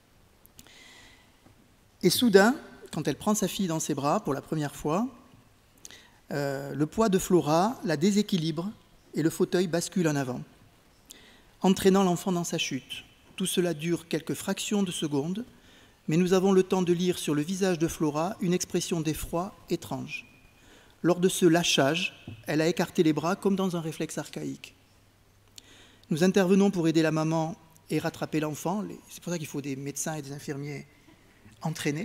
Et soudain, quand elle prend sa fille dans ses bras pour la première fois, euh, le poids de Flora la déséquilibre et le fauteuil bascule en avant, entraînant l'enfant dans sa chute. Tout cela dure quelques fractions de secondes, mais nous avons le temps de lire sur le visage de Flora une expression d'effroi étrange. Lors de ce lâchage, elle a écarté les bras comme dans un réflexe archaïque. Nous intervenons pour aider la maman et rattraper l'enfant. C'est pour ça qu'il faut des médecins et des infirmiers entraînés.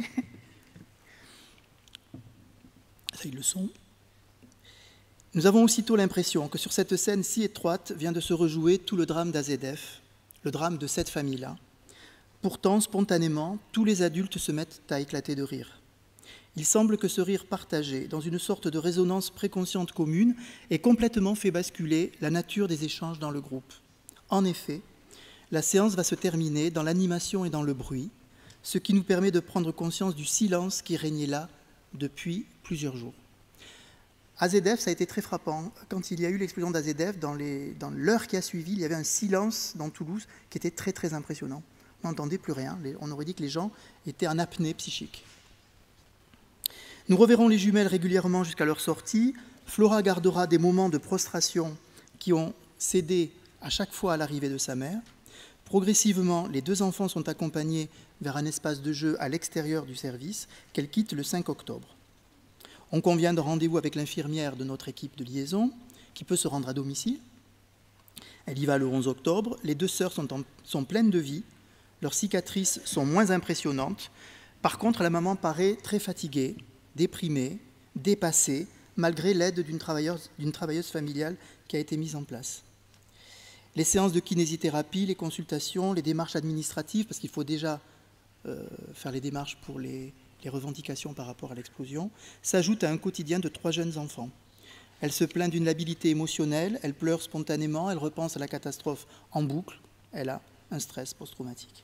Ça, ils le sont. Nous avons aussitôt l'impression que sur cette scène si étroite vient de se rejouer tout le drame d'A Z F, le drame de cette famille-là. Pourtant, spontanément, tous les adultes se mettent à éclater de rire. Il semble que ce rire partagé, dans une sorte de résonance préconsciente commune, ait complètement fait basculer la nature des échanges dans le groupe. En effet, la séance va se terminer dans l'animation et dans le bruit, ce qui nous permet de prendre conscience du silence qui régnait là depuis plusieurs jours. A Z F, ça a été très frappant. Quand il y a eu l'explosion d'A Z F, dans, les, dans l'heure qui a suivi, il y avait un silence dans Toulouse qui était très très impressionnant. On n'entendait plus rien. On aurait dit que les gens étaient en apnée psychique. Nous reverrons les jumelles régulièrement jusqu'à leur sortie. Flora gardera des moments de prostration qui ont cédé à chaque fois à l'arrivée de sa mère. Progressivement, les deux enfants sont accompagnés vers un espace de jeu à l'extérieur du service qu'elle quitte le cinq octobre. On convient de rendez-vous avec l'infirmière de notre équipe de liaison, qui peut se rendre à domicile. Elle y va le onze octobre. Les deux sœurs sont, en, sont pleines de vie. Leurs cicatrices sont moins impressionnantes. Par contre, la maman paraît très fatiguée, déprimée, dépassée, malgré l'aide d'une travailleuse, d'une travailleuse familiale qui a été mise en place. Les séances de kinésithérapie, les consultations, les démarches administratives, parce qu'il faut déjà euh, faire les démarches pour les, les revendications par rapport à l'explosion, s'ajoutent à un quotidien de trois jeunes enfants. Elle se plaint d'une labilité émotionnelle, elle pleure spontanément, elle repense à la catastrophe en boucle, elle a un stress post-traumatique.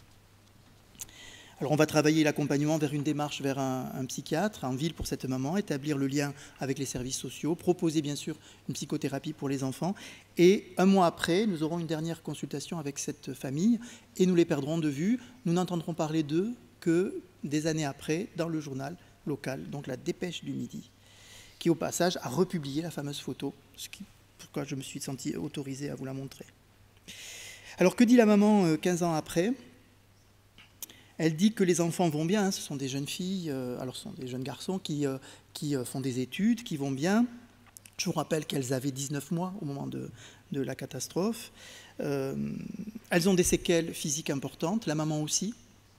Alors on va travailler l'accompagnement vers une démarche vers un, un psychiatre en ville pour cette maman, établir le lien avec les services sociaux, proposer bien sûr une psychothérapie pour les enfants. Et un mois après, nous aurons une dernière consultation avec cette famille et nous les perdrons de vue. Nous n'entendrons parler d'eux que des années après dans le journal local, donc la Dépêche du Midi, qui au passage a republié la fameuse photo, ce qui, pourquoi je me suis senti autorisé à vous la montrer. Alors que dit la maman quinze ans après ? Elle dit que les enfants vont bien, hein, ce sont des jeunes filles, euh, alors ce sont des jeunes garçons qui, euh, qui euh, font des études, qui vont bien. Je vous rappelle qu'elles avaient dix-neuf mois au moment de, de la catastrophe. Euh, elles ont des séquelles physiques importantes, la maman aussi.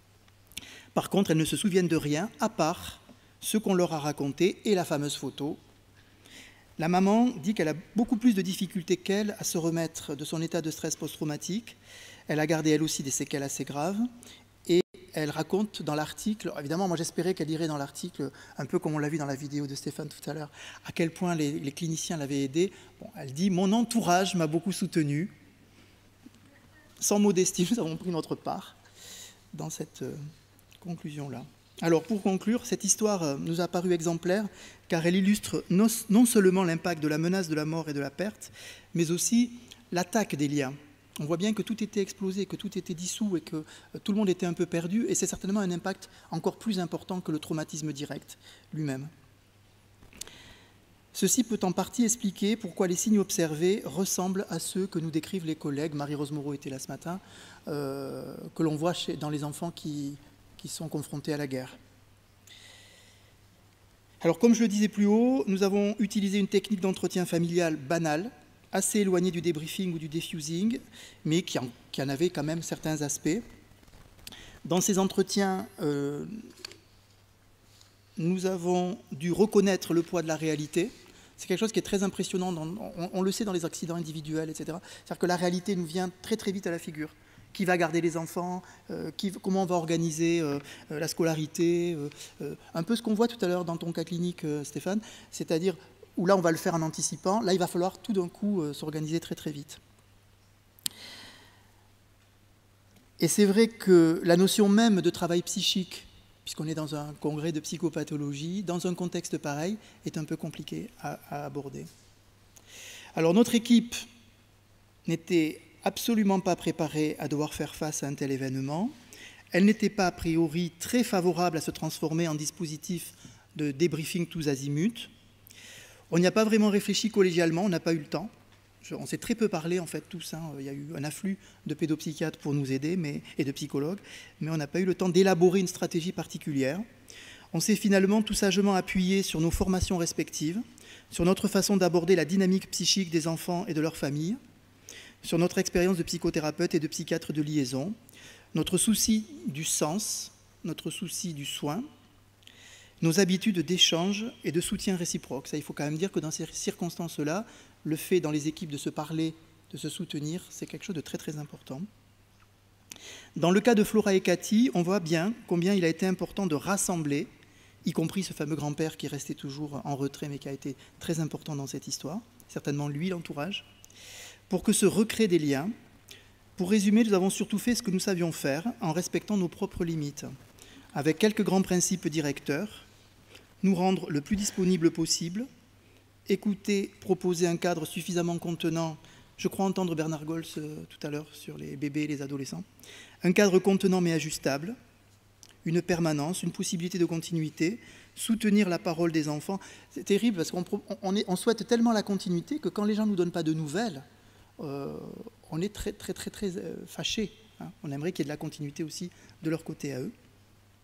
Par contre, elles ne se souviennent de rien, à part ce qu'on leur a raconté et la fameuse photo. La maman dit qu'elle a beaucoup plus de difficultés qu'elle à se remettre de son état de stress post-traumatique. Elle a gardé elle aussi des séquelles assez graves. Elle raconte dans l'article, évidemment moi j'espérais qu'elle irait dans l'article, un peu comme on l'a vu dans la vidéo de Stéphane tout à l'heure, à quel point les, les cliniciens l'avaient aidée. Bon, elle dit « Mon entourage m'a beaucoup soutenue ». Sans modestie, nous avons pris notre part dans cette euh, conclusion-là. Alors pour conclure, cette histoire euh, nous a paru exemplaire car elle illustre non, non seulement l'impact de la menace de la mort et de la perte, mais aussi l'attaque des liens. On voit bien que tout était explosé, que tout était dissous et que tout le monde était un peu perdu. Et c'est certainement un impact encore plus important que le traumatisme direct lui-même. Ceci peut en partie expliquer pourquoi les signes observés ressemblent à ceux que nous décrivent les collègues, Marie-Rose Moreau était là ce matin, euh, que l'on voit chez, dans les enfants qui, qui sont confrontés à la guerre. Alors comme je le disais plus haut, nous avons utilisé une technique d'entretien familial banale, assez éloigné du débriefing ou du diffusing, mais qui en, qui en avait quand même certains aspects. Dans ces entretiens, euh, nous avons dû reconnaître le poids de la réalité. C'est quelque chose qui est très impressionnant, dans, on, on le sait dans les accidents individuels, et cetera. C'est-à-dire que la réalité nous vient très très vite à la figure. Qui va garder les enfants, euh, qui, comment on va organiser euh, la scolarité, euh, euh, un peu ce qu'on voit tout à l'heure dans ton cas clinique, euh, Stéphane, c'est-à-dire où là on va le faire en anticipant, là il va falloir tout d'un coup euh, s'organiser très très vite. Et c'est vrai que la notion même de travail psychique, puisqu'on est dans un congrès de psychopathologie, dans un contexte pareil, est un peu compliqué à, à aborder. Alors notre équipe n'était absolument pas préparée à devoir faire face à un tel événement. Elle n'était pas a priori très favorable à se transformer en dispositif de débriefing tous azimuts. On n'y a pas vraiment réfléchi collégialement, on n'a pas eu le temps. Je, on s'est très peu parlé en fait tous. Hein. Il y a eu un afflux de pédopsychiatres pour nous aider mais, et de psychologues, mais on n'a pas eu le temps d'élaborer une stratégie particulière. On s'est finalement tout sagement appuyé sur nos formations respectives, sur notre façon d'aborder la dynamique psychique des enfants et de leurs familles, sur notre expérience de psychothérapeute et de psychiatre de liaison, notre souci du sens, notre souci du soin, nos habitudes d'échange et de soutien réciproque. Ça, il faut quand même dire que dans ces circonstances-là, le fait dans les équipes de se parler, de se soutenir, c'est quelque chose de très très important. Dans le cas de Flora et Cathy, on voit bien combien il a été important de rassembler, y compris ce fameux grand-père qui restait toujours en retrait, mais qui a été très important dans cette histoire, certainement lui, l'entourage, pour que se recréent des liens. Pour résumer, nous avons surtout fait ce que nous savions faire en respectant nos propres limites, avec quelques grands principes directeurs: nous rendre le plus disponible possible, écouter, proposer un cadre suffisamment contenant, je crois entendre Bernard Gols euh, tout à l'heure sur les bébés et les adolescents, un cadre contenant mais ajustable, une permanence, une possibilité de continuité, soutenir la parole des enfants. C'est terrible parce qu'on on est, on souhaite tellement la continuité que quand les gens ne nous donnent pas de nouvelles, euh, on est très très très très euh, fâchés. Hein. On aimerait qu'il y ait de la continuité aussi de leur côté à eux.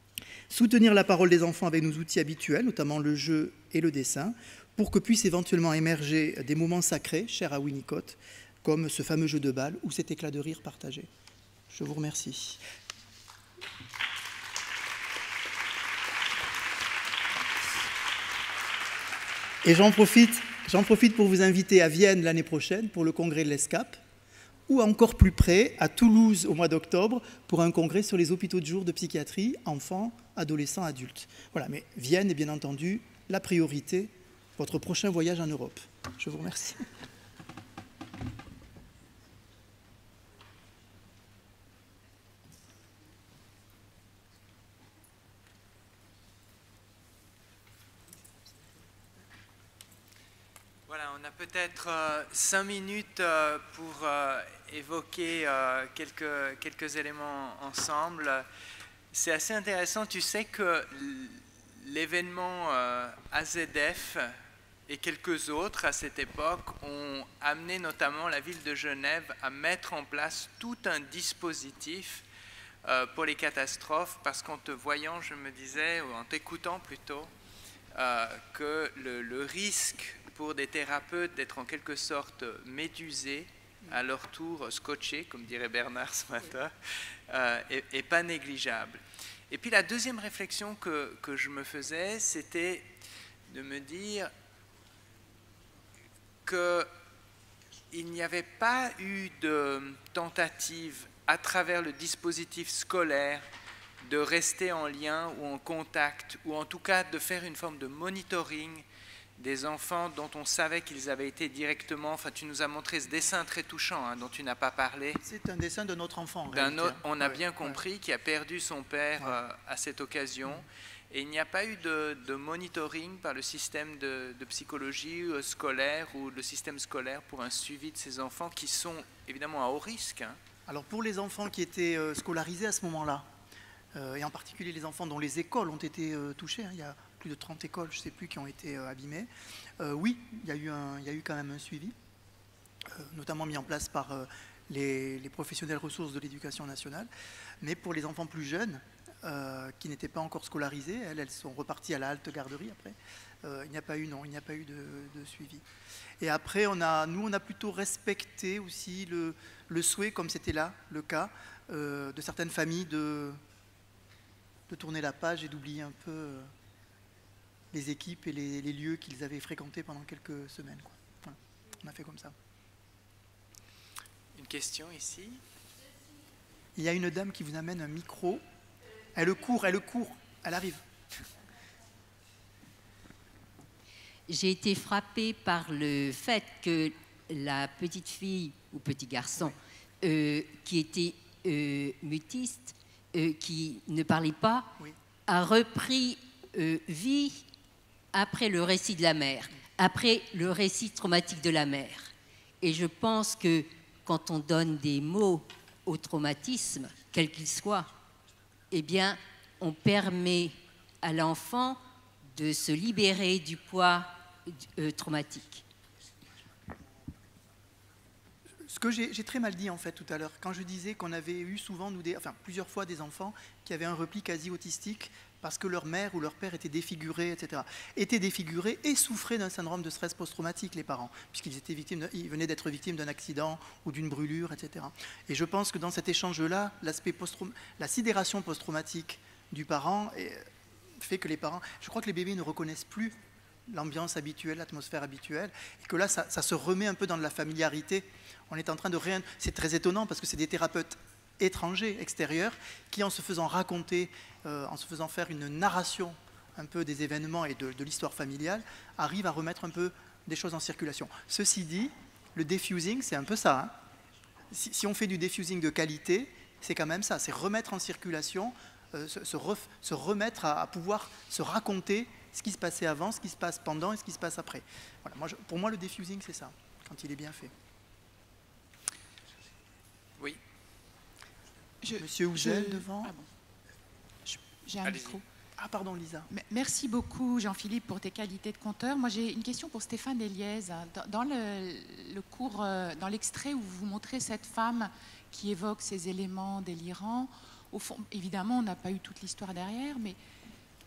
soutenir la parole des enfants avec nos outils habituels, notamment le jeu et le dessin, pour que puissent éventuellement émerger des moments sacrés, chers à Winnicott, comme ce fameux jeu de balle ou cet éclat de rire partagé. Je vous remercie. Et j'en profite, j'en profite pour vous inviter à Vienne l'année prochaine pour le congrès de l'ESCAP, ou encore plus près, à Toulouse au mois d'octobre, pour un congrès sur les hôpitaux de jour de psychiatrie, enfants, adolescents, adultes. Voilà, mais Vienne est bien entendu la priorité, votre prochain voyage en Europe. Je vous remercie. Voilà, on a peut-être euh, cinq minutes euh, pour euh, évoquer euh, quelques, quelques éléments ensemble. C'est assez intéressant, tu sais que l'événement euh, A Z F et quelques autres à cette époque ont amené notamment la ville de Genève à mettre en place tout un dispositif euh, pour les catastrophes, parce qu'en te voyant, je me disais, ou en t'écoutant plutôt, euh, que le, le risque pour des thérapeutes d'être en quelque sorte médusés, à leur tour scotchés, comme dirait Bernard ce matin, euh, est, est pas négligeable. Et puis la deuxième réflexion que, que je me faisais, c'était de me dire qu'il n'y avait pas eu de tentative à travers le dispositif scolaire de rester en lien ou en contact, ou en tout cas de faire une forme de monitoring des enfants dont on savait qu'ils avaient été directement... Enfin, tu nous as montré ce dessin très touchant, hein, dont tu n'as pas parlé. C'est un dessin de notre enfant, en D'un autre, réalité. on a Ouais, bien compris ouais. qu'il a perdu son père Ouais. euh, à cette occasion. Et il n'y a pas eu de, de monitoring par le système de, de psychologie euh, scolaire ou le système scolaire pour un suivi de ces enfants qui sont évidemment à haut risque. Hein. Alors pour les enfants qui étaient euh, scolarisés à ce moment-là, euh, et en particulier les enfants dont les écoles ont été euh, touchées, hein, il y a plus de trente écoles, je ne sais plus, qui ont été euh, abîmées, euh, oui, il y, a eu un, il y a eu quand même un suivi, euh, notamment mis en place par euh, les, les professionnels ressources de l'éducation nationale, mais pour les enfants plus jeunes, euh, qui n'étaient pas encore scolarisés, elles, elles sont reparties à la halte garderie après, euh, il n'y a pas eu, non, il n'y a pas eu de, de suivi. Et après, on a, nous, on a plutôt respecté aussi le, le souhait, comme c'était là le cas, euh, de certaines familles de, de tourner la page et d'oublier un peu euh, les équipes et les, les lieux qu'ils avaient fréquentés pendant quelques semaines, quoi. Voilà. On a fait comme ça. Une question ici. Il y a une dame qui vous amène un micro. Elle court, elle court, elle arrive. J'ai été frappée par le fait que la petite fille ou petit garçon euh, qui était euh, mutiste, euh, qui ne parlait pas, Oui. a repris euh, vie après le récit de la mère, après le récit traumatique de la mère. Et je pense que quand on donne des mots au traumatisme, quel qu'il soit, eh bien, on permet à l'enfant de se libérer du poids euh, traumatique. Ce que j'ai très mal dit en fait tout à l'heure, quand je disais qu'on avait eu souvent, nous, des, enfin plusieurs fois des enfants qui avaient un repli quasi autistique parce que leur mère ou leur père était défiguré, et cetera. Étaient défigurés et souffraient d'un syndrome de stress post-traumatique, les parents, puisqu'ils étaient victimes, de, ils venaient d'être victimes d'un accident ou d'une brûlure, et cetera. Et je pense que dans cet échange-là, l'aspect post la sidération post-traumatique du parent est, fait que les parents, je crois que les bébés ne reconnaissent plus l'ambiance habituelle, l'atmosphère habituelle, et que là, ça, ça se remet un peu dans de la familiarité. On est en train de rien. C'est très étonnant parce que c'est des thérapeutes étrangers, extérieurs, qui, en se faisant raconter, euh, en se faisant faire une narration un peu des événements et de, de l'histoire familiale, arrivent à remettre un peu des choses en circulation. Ceci dit, le diffusing, c'est un peu ça. Hein. Si, si on fait du diffusing de qualité, c'est quand même ça. C'est remettre en circulation, euh, se, se, ref, se remettre à, à pouvoir se raconter ce qui se passait avant, ce qui se passe pendant et ce qui se passe après. Voilà, moi, je, pour moi, le diffusing, c'est ça, quand il est bien fait. Oui. Je, Monsieur Houzel, je, devant. Ah bon. J'ai un micro. Ah, pardon, Lisa. Merci beaucoup, Jean-Philippe, pour tes qualités de conteur. Moi, j'ai une question pour Stéphane Eliez. Dans le, le cours, dans l'extrait où vous montrez cette femme qui évoque ces éléments délirants, au fond, évidemment, on n'a pas eu toute l'histoire derrière, mais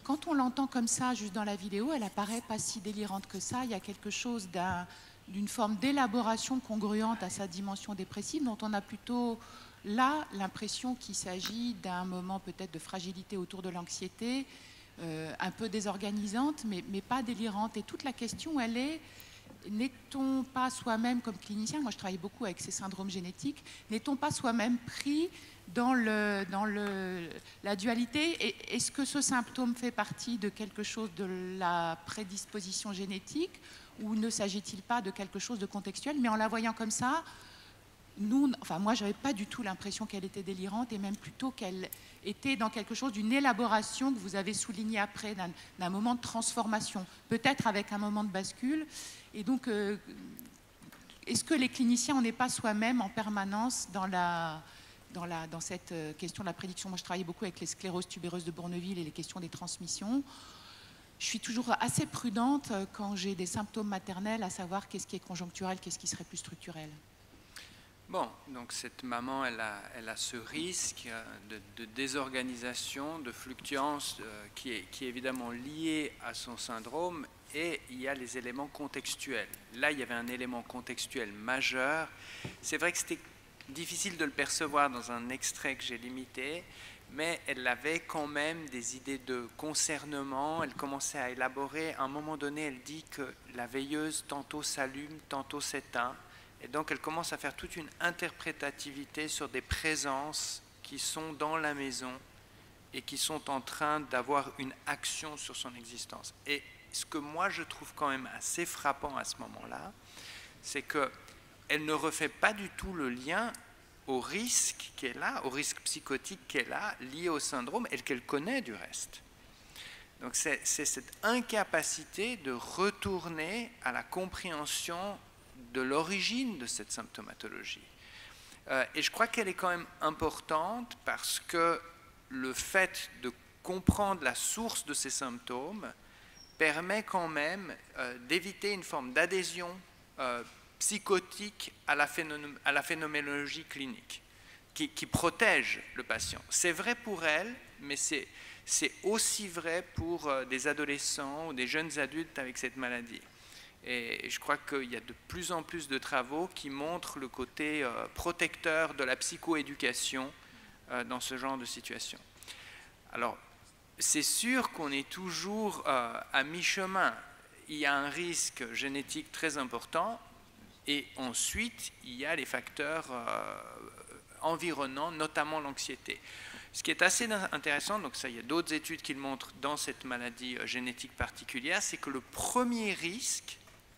quand on l'entend comme ça, juste dans la vidéo, elle apparaît pas si délirante que ça. Il y a quelque chose d'un, d'une forme d'élaboration congruente à sa dimension dépressive, dont on a plutôt là l'impression qu'il s'agit d'un moment peut-être de fragilité autour de l'anxiété, euh, un peu désorganisante, mais, mais pas délirante. Et toute la question, elle est, n'est-on pas soi-même, comme clinicien, moi je travaille beaucoup avec ces syndromes génétiques, n'est-on pas soi-même pris dans, le, dans le, la dualité? Et est-ce que ce symptôme fait partie de quelque chose de la prédisposition génétique, ou ne s'agit-il pas de quelque chose de contextuel? Mais en la voyant comme ça, nous, enfin moi, je n'avais pas du tout l'impression qu'elle était délirante, et même plutôt qu'elle était dans quelque chose d'une élaboration que vous avez souligné après, d'un, d'un moment de transformation, peut-être avec un moment de bascule. Et donc, euh, est-ce que les cliniciens, on n'est pas soi-même en permanence dans, la, dans, la, dans cette question de la prédiction? Moi, je travaille beaucoup avec les scléroses tubéreuses de Bourneville et les questions des transmissions. Je suis toujours assez prudente quand j'ai des symptômes maternels, à savoir qu'est-ce qui est conjoncturel, qu'est-ce qui serait plus structurel. Bon, donc cette maman, elle a, elle a ce risque de, de désorganisation, de fluctuance euh, qui, est, qui est évidemment lié à son syndrome, et il y a les éléments contextuels. Là, il y avait un élément contextuel majeur. C'est vrai que c'était difficile de le percevoir dans un extrait que j'ai limité, mais elle avait quand même des idées de concernement. Elle commençait à élaborer. À un moment donné, elle dit que la veilleuse tantôt s'allume, tantôt s'éteint. Et donc, elle commence à faire toute une interprétativité sur des présences qui sont dans la maison et qui sont en train d'avoir une action sur son existence. Et ce que moi, je trouve quand même assez frappant à ce moment-là, c'est qu'elle ne refait pas du tout le lien au risque qu'elle a, au risque psychotique qu'elle a, lié au syndrome, et qu'elle connaît du reste. Donc, c'est, c'est cette incapacité de retourner à la compréhension de l'origine de cette symptomatologie. Euh, et je crois qu'elle est quand même importante parce que le fait de comprendre la source de ces symptômes permet quand même euh, d'éviter une forme d'adhésion euh, psychotique à la, phénom- à la phénoménologie clinique, qui, qui protège le patient. C'est vrai pour elle, mais c'est, c'est aussi vrai pour euh, des adolescents ou des jeunes adultes avec cette maladie. Et je crois qu'il y a de plus en plus de travaux qui montrent le côté euh, protecteur de la psychoéducation euh, dans ce genre de situation. Alors, c'est sûr qu'on est toujours euh, à mi-chemin. Il y a un risque génétique très important, et ensuite, il y a les facteurs euh, environnants, notamment l'anxiété. Ce qui est assez intéressant, donc ça, il y a d'autres études qui le montrent dans cette maladie euh, génétique particulière, c'est que le premier risque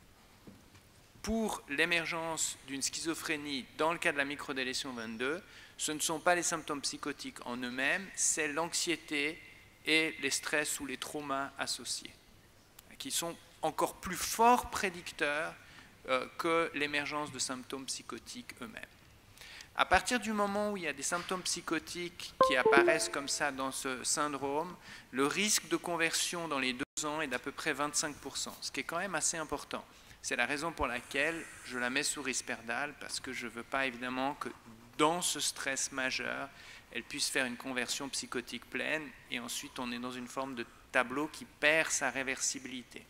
pour l'émergence d'une schizophrénie dans le cas de la microdélétion vingt-deux, ce ne sont pas les symptômes psychotiques en eux-mêmes, c'est l'anxiété et les stress ou les traumas associés, qui sont encore plus forts prédicteurs euh, que l'émergence de symptômes psychotiques eux-mêmes. À partir du moment où il y a des symptômes psychotiques qui apparaissent comme ça dans ce syndrome, le risque de conversion dans les deux ans est d'à peu près vingt-cinq pour cent, ce qui est quand même assez important. C'est la raison pour laquelle je la mets sous Risperdal, parce que je ne veux pas évidemment que dans ce stress majeur, elle puisse faire une conversion psychotique pleine, et ensuite on est dans une forme de tableau qui perd sa réversibilité.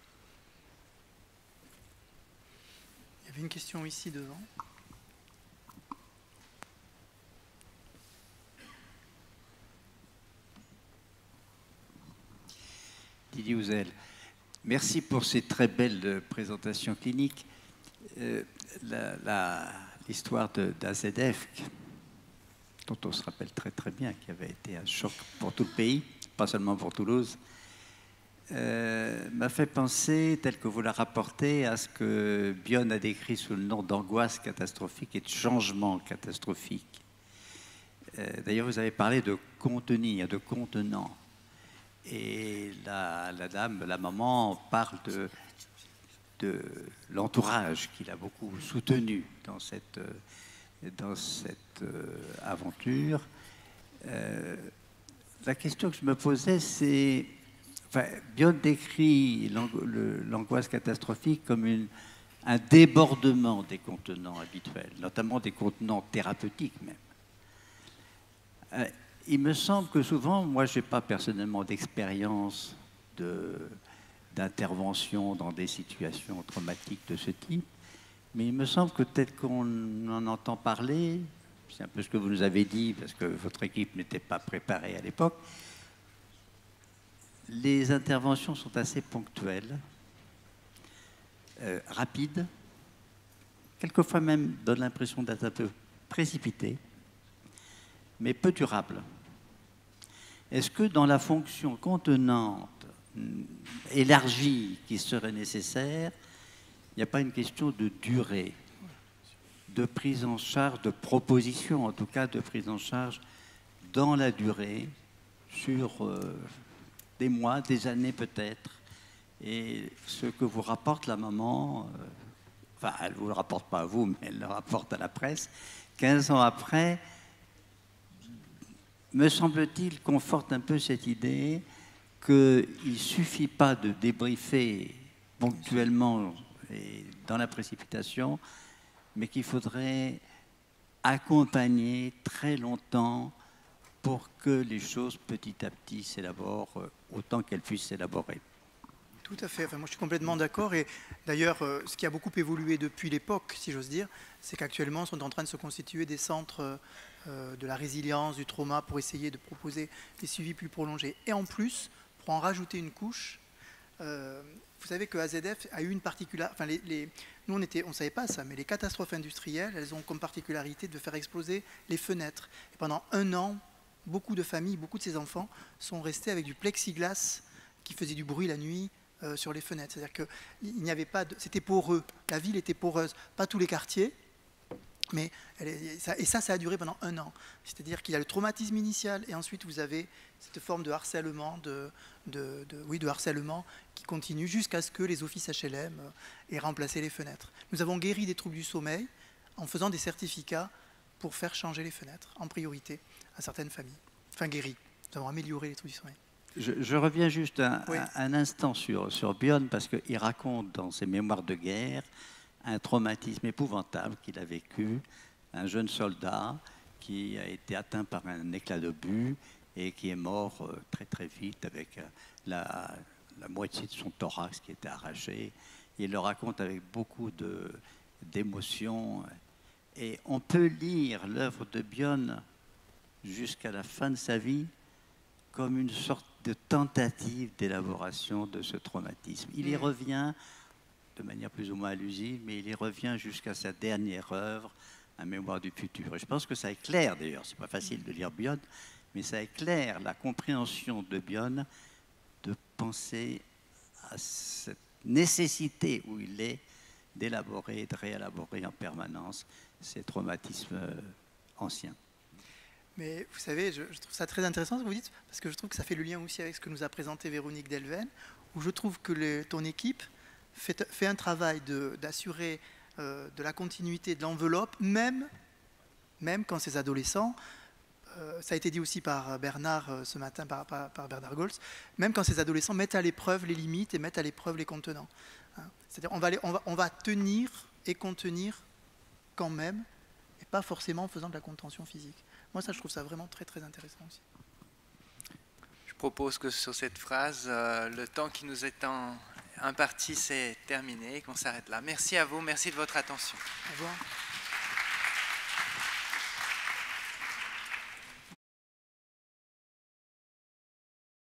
Il y avait une question ici devant. Didier Houzel. Merci pour ces très belles présentations cliniques. Euh, la, la, l'histoire d'A Z F, dont on se rappelle très très bien, qui avait été un choc pour tout le pays, pas seulement pour Toulouse, euh, m'a fait penser, tel que vous la rapportez, à ce que Bion a décrit sous le nom d'angoisse catastrophique et de changement catastrophique. Euh, d'ailleurs, vous avez parlé de contenir, de contenant. Et la, la dame, la maman, parle de, de l'entourage qui l'a beaucoup soutenu dans cette, dans cette euh, aventure. Euh, la question que je me posais, c'est... Enfin, Bion décrit l'angoisse catastrophique comme une, un débordement des contenants habituels, notamment des contenants thérapeutiques même. Euh, Il me semble que souvent, moi je n'ai pas personnellement d'expérience d'intervention dans des situations traumatiques de ce type. Mais il me semble que peut-être qu'on en entend parler, c'est un peu ce que vous nous avez dit, parce que votre équipe n'était pas préparée à l'époque. Les interventions sont assez ponctuelles, euh, rapides, quelquefois même donnent l'impression d'être un peu précipitées, mais peu durables. Est-ce que dans la fonction contenante, élargie qui serait nécessaire, il n'y a pas une question de durée, de prise en charge, de proposition, en tout cas de prise en charge dans la durée, sur euh, des mois, des années peut-être, et ce que vous rapporte la maman, euh, enfin elle ne vous le rapporte pas à vous, mais elle le rapporte à la presse, quinze ans après, me semble-t-il, conforte un peu cette idée qu'il ne suffit pas de débriefer ponctuellement et dans la précipitation, mais qu'il faudrait accompagner très longtemps pour que les choses petit à petit s'élaborent autant qu'elles puissent s'élaborer. Tout à fait, enfin, moi je suis complètement d'accord, et d'ailleurs euh, ce qui a beaucoup évolué depuis l'époque, si j'ose dire, c'est qu'actuellement sont en train de se constituer des centres euh, de la résilience, du trauma, pour essayer de proposer des suivis plus prolongés. Et en plus, pour en rajouter une couche, euh, vous savez que A Z F a eu une particularité, enfin les, les, nous on était, on ne savait pas ça, mais les catastrophes industrielles, elles ont comme particularité de faire exploser les fenêtres. Et pendant un an, beaucoup de familles, beaucoup de ces enfants sont restés avec du plexiglas qui faisait du bruit la nuit, Euh, sur les fenêtres. C'est-à-dire qu'il n'y avait pas de... C'était poreux. La ville était poreuse. Pas tous les quartiers, mais... Elle est, ça, et ça, ça a duré pendant un an. C'est-à-dire qu'il y a le traumatisme initial, et ensuite vous avez cette forme de harcèlement, de, de, de, oui, de harcèlement qui continue jusqu'à ce que les offices H L M aient remplacé les fenêtres. Nous avons guéri des troubles du sommeil en faisant des certificats pour faire changer les fenêtres, en priorité, à certaines familles. Enfin, guéri. Nous avons amélioré les troubles du sommeil. Je, je reviens juste un, oui. un, un instant sur, sur Bion, parce qu'il raconte dans ses mémoires de guerre un traumatisme épouvantable qu'il a vécu, un jeune soldat qui a été atteint par un éclat d'obus et qui est mort très très vite avec la, la moitié de son thorax qui était arraché. Il le raconte avec beaucoup de, d'émotion, et on peut lire l'œuvre de Bion jusqu'à la fin de sa vie comme une sorte de tentative d'élaboration de ce traumatisme. Il y revient de manière plus ou moins allusive, mais il y revient jusqu'à sa dernière œuvre, Un mémoire du futur. Et je pense que ça éclaire, d'ailleurs, c'est pas facile de lire Bion, mais ça éclaire la compréhension de Bion de penser à cette nécessité où il est d'élaborer et de réélaborer en permanence ces traumatismes anciens. Mais vous savez, je, je trouve ça très intéressant ce que vous dites, parce que je trouve que ça fait le lien aussi avec ce que nous a présenté Véronique Delven, où je trouve que le, ton équipe fait, fait un travail d'assurer euh, de la continuité de l'enveloppe, même, même quand ces adolescents, euh, ça a été dit aussi par Bernard euh, ce matin, par, par, par Bernard Goltz, même quand ces adolescents mettent à l'épreuve les limites et mettent à l'épreuve les contenants. Hein. C'est-à-dire on va, on, va, on va tenir et contenir quand même, et pas forcément en faisant de la contention physique. Moi, ça, je trouve ça vraiment très, très intéressant aussi. Je propose que sur cette phrase, euh, le temps qui nous est en, imparti, c'est terminé et qu'on s'arrête là. Merci à vous, merci de votre attention. Au revoir.